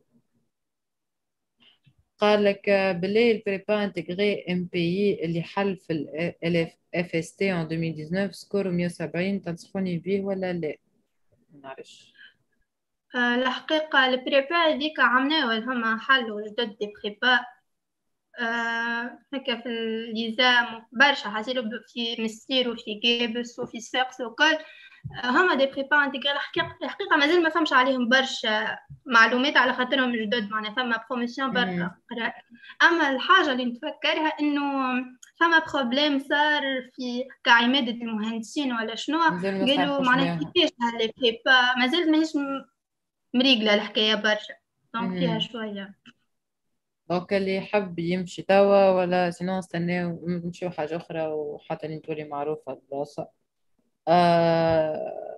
قال لك بالله البريبا انتجري ام بي اللي حل في ال اف اس تي en ألفين وتسعطاش سكور مية وسبعين تنصحوني به ولا لا؟ ما نعرفش. أه الحقيقة البريبا هذيك عملناو هما حلوا جدد دي بريبا أه هكا في الليزام برشا حاسيلو في مستير وفي جابس وفي سفاقس وكل هما دي بريبا انتجري الحقيقة الحقيقة مازال ما فهمش عليهم برشا معلومات على خاطرهم جدد معناها فما بروموسيون برشا قراء، اما الحاجة اللي نتفكرها انه فما بروبليم صار في كعمادة المهندسين ولا شنو قالوا معناها كيفاش هالي بريبا مازال ماهيش مريقلة الحكاية برشا دونك فيها شوية. دونك اللي يحب يمشي توا ولا سينو نستناو نمشيو حاجة أخرى وحتى نتولي معروفة الدراسة. آه...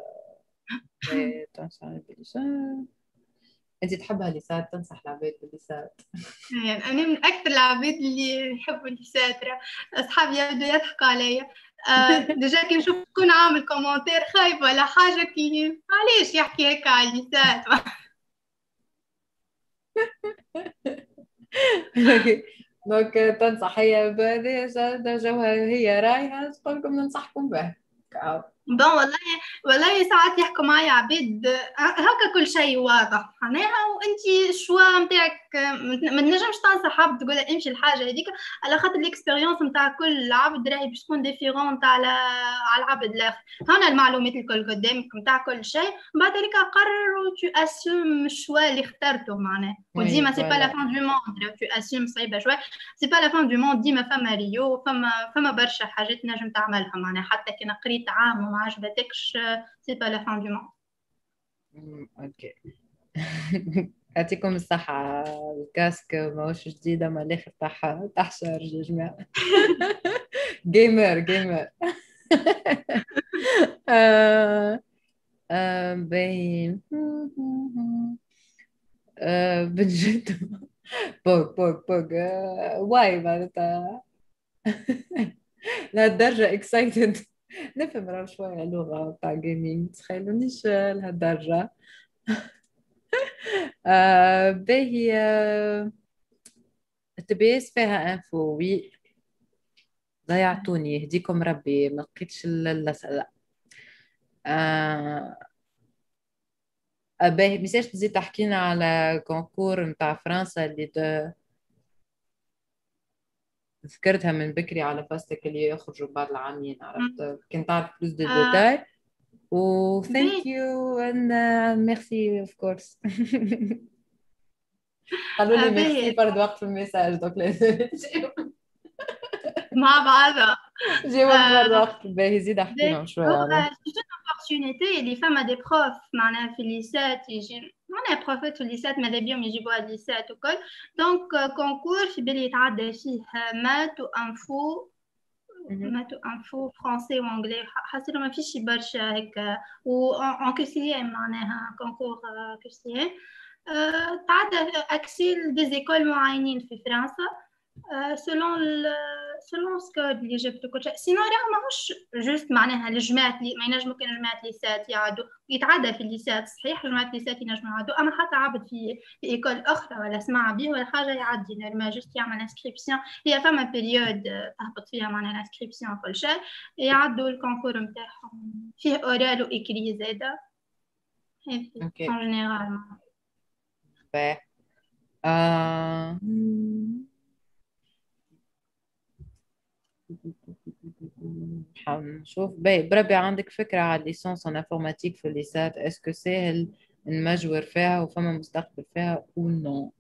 أنت تحبها الليسات تنصح العباد بالليسات؟ يعني أنا من أكثر العباد اللي يحبوا الليسات، أصحابي يبدو يضحكوا عليا آه ديجا كي نشوف شكون عامل كومنتير خايب ولا حاجة كي علاش يحكي هيك على الليسات. دونك تنصح هي بهذا جوها هي رايها تقول لكم ننصحكم به. بون والله والله ساعات يحكوا معايا عبيد هكا كل شيء واضح معناها وانت شوا نتاعك ما تنجمش تنصح عبد تقول امشي الحاجه هذيك على خاطر الاكسبيريونس نتاع كل عبد راهي باش تكون ديفيرونت على على العبد الاخر، هنا المعلومات الكل قدامك نتاع كل شيء بعد ذلك قرر وتو اسيوم الشوا اللي اخترته معناها وديما سي با لا فان دو موند تو اسيوم صعيبه شوي سي با لا فان دو موند ديما فما ريو فما فما برشا حاجات نجم تعملها معناها حتى كي قريت عام وما عجبتكش سي با لا فان دو موند. اوكي يعطيكم الصحة. الكاسك ماهوش جديدة ما الاخر تاعها تاع شارج يا جماعة. جيمر جيمر آه آه باين آه بجد. بوك بوك بوك آه واي معناتها لهالدرجة اكسايتد. نفهم راه شوية لغة تاع جيمنج، تخيلونيش آه، لهالدرجة. آه باهي آه تبيس فيها انفو وي. ضيعتوني يهديكم ربي، ما لقيتش الأسئلة. آه باهي ميساج تزيد تحكينا على كونكور نتاع فرنسا اللي د- ذكرتها من بكري على فاستك اللي يخرجوا بعد العامين، عرفت كنت تعرف بلوس دو آه ديتاي. و thank باهي. you and uh, merci of course. قالوا آه لي ميرسي باهي فرد وقت في الميساج دوك لازم نجاوب. مع بعضها. جاوبت فرد آه وقت. باهي زيد احكي باهي. لهم شوية هو عليه. سي اون opportunité اللي فما دي بروف معناها في الليسات يجي معناها بروفات في الليسات ماذا بيهم يجيبوها الليسات وكل. دونك كونكور في بالي يتعدى فيه مات وانفو مهم. ماتو انفو فرونسي وانجلي حاسه ما فيش برشا هيك و ان كيسيام معناها كونكور كيسيام. تعدى اكسيل دي زيكول معينين في فرنسا سولون سولون سكور اللي جبته كل شيء. سينو راه ماهوش جوست معناها الجماعات اللي ما ينجموا كان جماعات ليسات يعدوا يتعدى في الليسات صحيح جماعات ليسات ينجموا يعدوا اما حتى عبد في في ايكول اخرى ولا سمع به ولا حاجه يعدي نورمال جوست يعمل انسكريبسيون. هي فما بيريود تهبط فيها معناها الانسكريبسيون كل شيء يعدوا الكونكور نتاعهم فيه اورال واكري زاده هذه اوكي ان جينيرال. باهي. آه... نحاول نشوف. باهي بربي عندك فكرة على الليسانس ان انفورماتيك في الليسات، اسكو ساهل نمجور فيها وفما مستقبل فيها او نو؟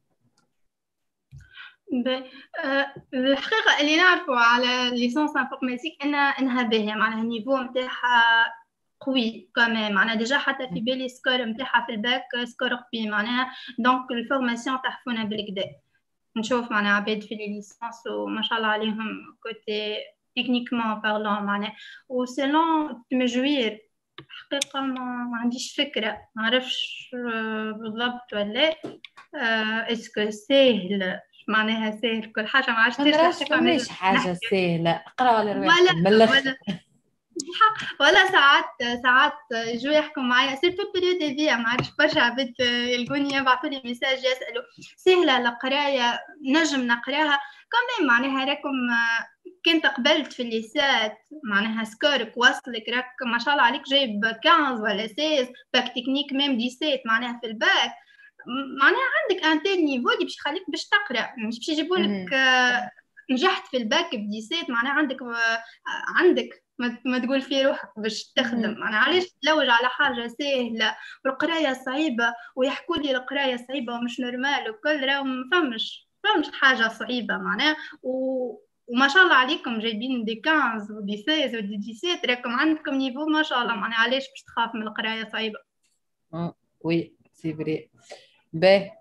ب... آه، الحقيقة اللي نعرفه على ليسانس انفورماتيك إن إنها باهية معناها النيفو متاعها قوي كمان معناها ديجا حتى في بالي سكور متاعها في الباك سكور قوي معناها. دونك الفورماسيون تحفونا بالكدا نشوف معناها عباد في ليسانس وما شاء الله عليهم كوتي تكنيكمون بارلون معناها وسيلون تمجوير. حقيقة ما, ما عنديش فكرة ما عرفش آه، بالضبط ولا آه، اسكو سهل معناها سهل كل حاجة ما ما عرفتش نراش الحقيقة نجم فماش حاجة نحكي سهلة، اقرأوا على ولا رواحكم من الآخر. ولا الحق ولا ساعات ساعات يجوا يحكوا معايا سيرتو البريود هذيا ما عرفتش برشا عباد يلقوني يبعثوا لي ميساج يسألوا سهلة القراية نجم نقراها كمان معناها راكم كنت قبلت في الليسات معناها سكورك وصلك راك ما شاء الله عليك جايب خمسة ولا ستة باك تكنيك ميم ديسيت معناها في الباك معناها عندك ان تيل نيفو اللي باش يخليك باش تقرا مش باش يجيبوا لك نجحت في الباك بديسيت معناها عندك عندك ما, ما تقول في روحك باش تخدم. انا علاش تلوج على حاجه سهله والقرايه صعيبه ويحكوا لي القرايه صعيبه ومش نورمال وكل راه ما فمش فمش حاجه صعيبه معناها و... وما شاء الله عليكم جايبين دي خمسة ودي ستة ودي سبعة راكم عندكم نيفو ما شاء الله معناها علاش باش تخاف من القرايه صعيبه. اه وي سي فري. باهي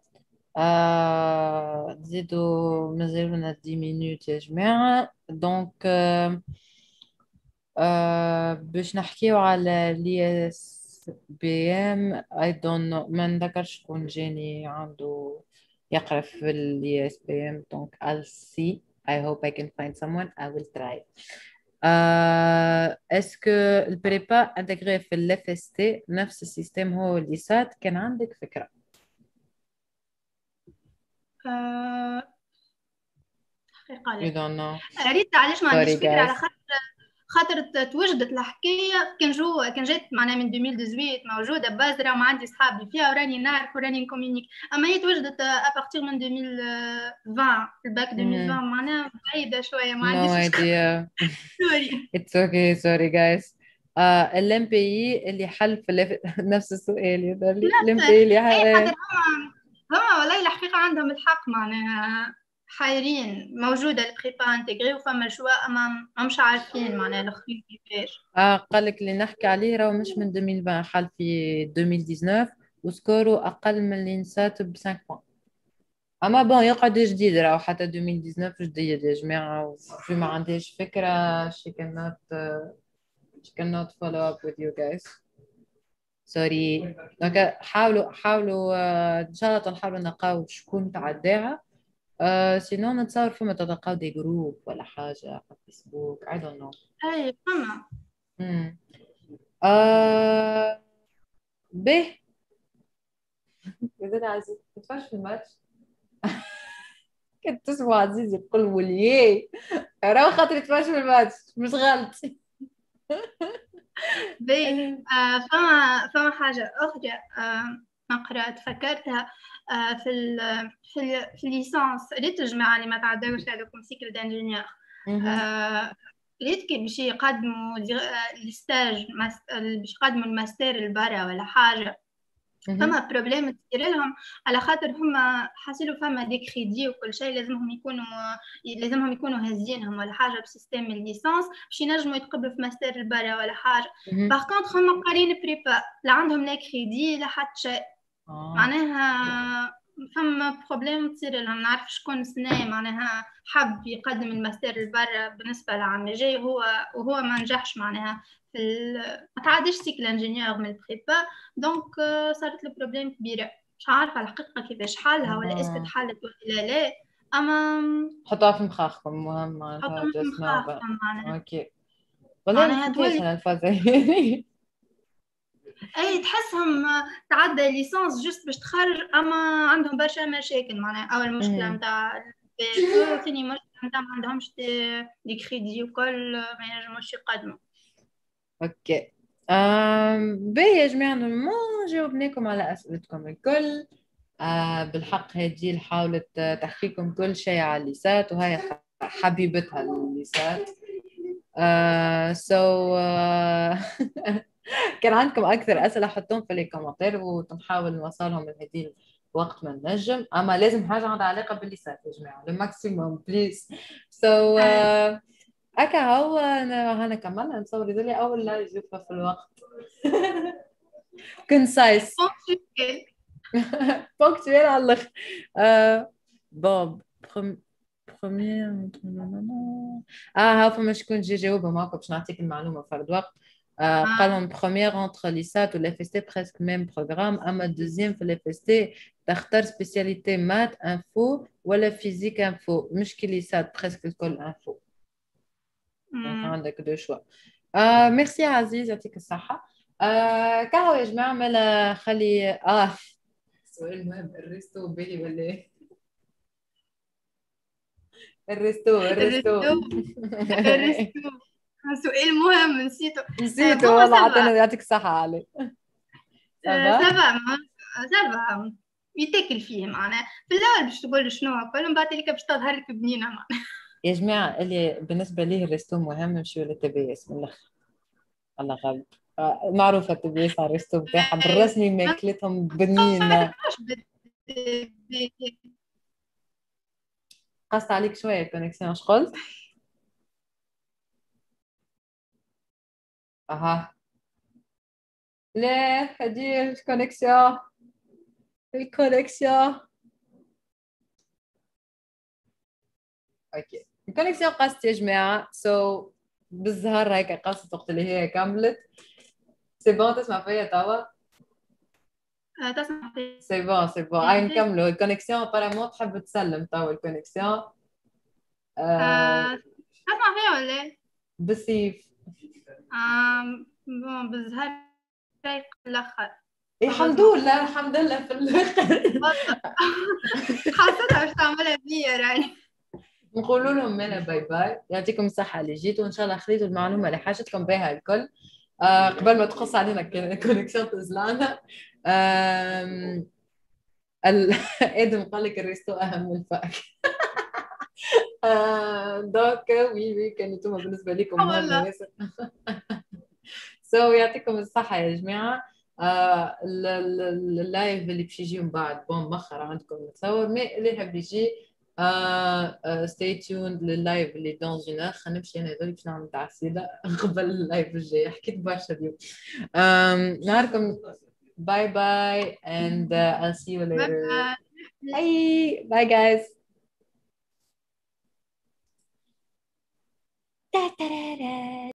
آه تزيدوا مازال لنا عشر مينوت يا جماعة دونك آه آه باش نحكيو على الاي اس بي ام. اي دون نو ما نذكرش شكون جاني عنده يقرا في الاي اس بي ام دونك I'll see. I hope I can find someone. I will try. آه اسكو البريبا انتجري في الاف اس تي نفس السيستم هو اللي سات؟ كان عندك فكرة؟ أه... حقيقة You لا don't know. ريت علاش ما عنديش Sorry فكرة على guys. خاطر خاطر توجدت الحكايه كان جو كان جات معناها من ألفين وثمانية عشر موجوده باز راه ما عندي صحابي فيها وراني نعرف وراني نكومونيك. اما هي توجدت ابارتيغ من ألفين وعشرين الباك ألفين وعشرين معناها بعيده شويه ما No عنديش مشكل. idea. سوري. It's okay. Sorry guys. آه ال إم بي إي اللي حل في الليف... نفس السؤال يظهر لي. ال إم بي إي اللي اي خاطر حل... هما هما والله الحقيقه عندهم الحق معناها حايرين موجوده البريبا انتجري وفما شوا اما مش عارفين معناها الاخرين كيفاش. آه قال لك اللي نحكي عليه راهو مش من ألفين وعشرين، حل في ألفين وتسعطاش وسكورو أقل من اللي نسات ب خمسة بوان. أما بون يقعد جديد راهو حتى ألفين وتسعطاش جديد يا جماعة وفي ما عندهاش فكرة she cannot she cannot follow up with you guys. سوري. دونك حاولوا حاولوا ان شاء الله تنحاولوا نلقاو شكون تاع الداعة. أه سينو نتصور فما تلقاو دي جروب ولا حاجة على فيسبوك. I don't know. اي فما. امم أه به إذا عزيز تتفرج في الماتش. كنت تسمع عزيز يقول وليه راه خاطر تتفرج في الماتش مش غلط. بي آه فما فما حاجة أخرى آه نقرأ تفكرتها آه في ال في ال في الليسانس ريت الجماعة اللي ما تعداوش عليكم سيكل دانجينيور آه ريت كي باش يقدموا الستاج باش يقدموا الماستر البرا ولا حاجة فما بروبليم تصير لهم على خاطر هما حاسيلو فما دي كريدي وكل شيء لازمهم يكونوا لازمهم يكونوا هازينهم ولا حاجه بسيستم الليسانس باش ينجموا يتقبلوا في ماستر البرا ولا حاجه. باغ كونطخ هما قارين بريبا لا عندهم لا كريدي لا حتى شيء معناها فما بروبليم تصير لهم. نعرف شكون سنة معناها حب يقدم الماستر البرا بالنسبه للعام الجاي وهو وهو ما نجحش معناها في ما تعديش سيكل انجينيور من البريبا دونك صارت له بروبليم كبيره. مش عارفه الحقيقه كيفاش حالها ولا اسكت حلت ولا لا اما حطوها في مخاخكم مهم حطوها معناتها في مخاخكم معناها. اوكي والله ما معناها فهمتش تولي انا الفازة. اي تحسهم تعدى ليسانس جست باش تخرج اما عندهم برشا مشاكل معناها. اول مشكله نتاع البي ثاني مشكله نتاع ما عندهمش دي كريدي وكل ما ينجموش يقدموا. اوكي أم بي يا جماعة ما جاوبناكم على أسئلتكم الكل. أه بالحق هذه حاولت تحكيكم كل شيء على الليسات وهي حبيبتها الليسات. أه سو uh, كان عندكم أكثر أسئلة حطوهم في الكومنتات وتنحاول نوصلهم لهذه وقت ما نجم. أما لازم حاجة عندها علاقة بالليسات يا جماعة الماكسيموم بليز. سو أكا هو أنا هنا كملنا نصور لي أول لا يجوفها في الوقت. كونسايس بونكتويل على الآخر. بوب بروميير اه ها فما شكون جي جاوبها معاكم باش نعطيك المعلومة فرد وقت. آه قال لهم بروميير انتر ليسات و اف اس تي بريسك ميم بروغرام اما دوزيام في الاف اس تي تختار سبيسياليتي مات انفو ولا فيزيك انفو مش كي ليسات بريسك الكل انفو. دونك عندك دو شوا. آه ميرسي عزيز يعطيك الصحة. آه كهو يا جماعة مالا خلي اه سؤال مهم الريستو بالي ولا ايه؟ الريستو الريستو الريستو سؤال مهم نسيته نسيته والله عطينا يعطيك الصحة عليه. سافا سافا يتاكل فيه معناها في الاول باش تقول شنو كل من بعد لك باش تظهر لك بنينه معناها. يا جماعه اللي بالنسبه ليه الريستو مهم نمشيو للتبيس من الاخر. الله غالب آه معروفه التبيس على الريستو بتاعها بالرسمي ماكلتهم بنينه. قصت عليك شويه الكونيكسيون اش قلت؟ اها لا هدي الكونيكسيون الكونيكسيون اوكي الكونيكسيون قصت يا جماعه سو so, بالزهر هيك قصت وقت اللي هي كملت. سي بون تسمع فيا توا؟ تسمع فيا سي بون سي بون هاي نكملوا الكونيكسيون ابارامون تحب تسلم توا الكونيكسيون. تسمع فيا ولا ايه؟ بالسيف آم بون بالزهر رايق الاخر الحمد لله الحمد لله في الاخر. حسيتها باش تعملها بيا راني. نقولوا لهم مالا باي باي يعطيكم الصحة اللي جيتوا وإن شاء الله خذيتوا المعلومة اللي حاجتكم بها الكل. آه قبل ما تقص علينا الكونيكسيون تزلعنا. ال... آدم قال لك الريستو أهم من الفاك. آه دوك وي وي كانوا انتم بالنسبة لكم مهمة ياسر. سو يعطيكم الصحة يا جماعة. آه اللايف اللي باش يجي من بعد بون مخر عندكم نتصور مي اللي يحب يجي ستي تيوند لللايف اللي دون اون اور. خلينا نمشي انا هذول باش نعمل تعسيلة قبل اللايف الجاي حكيت برشا اليوم. نهاركم باي باي and uh, I'll see you later. Bye bye guys. Da, da, da, da.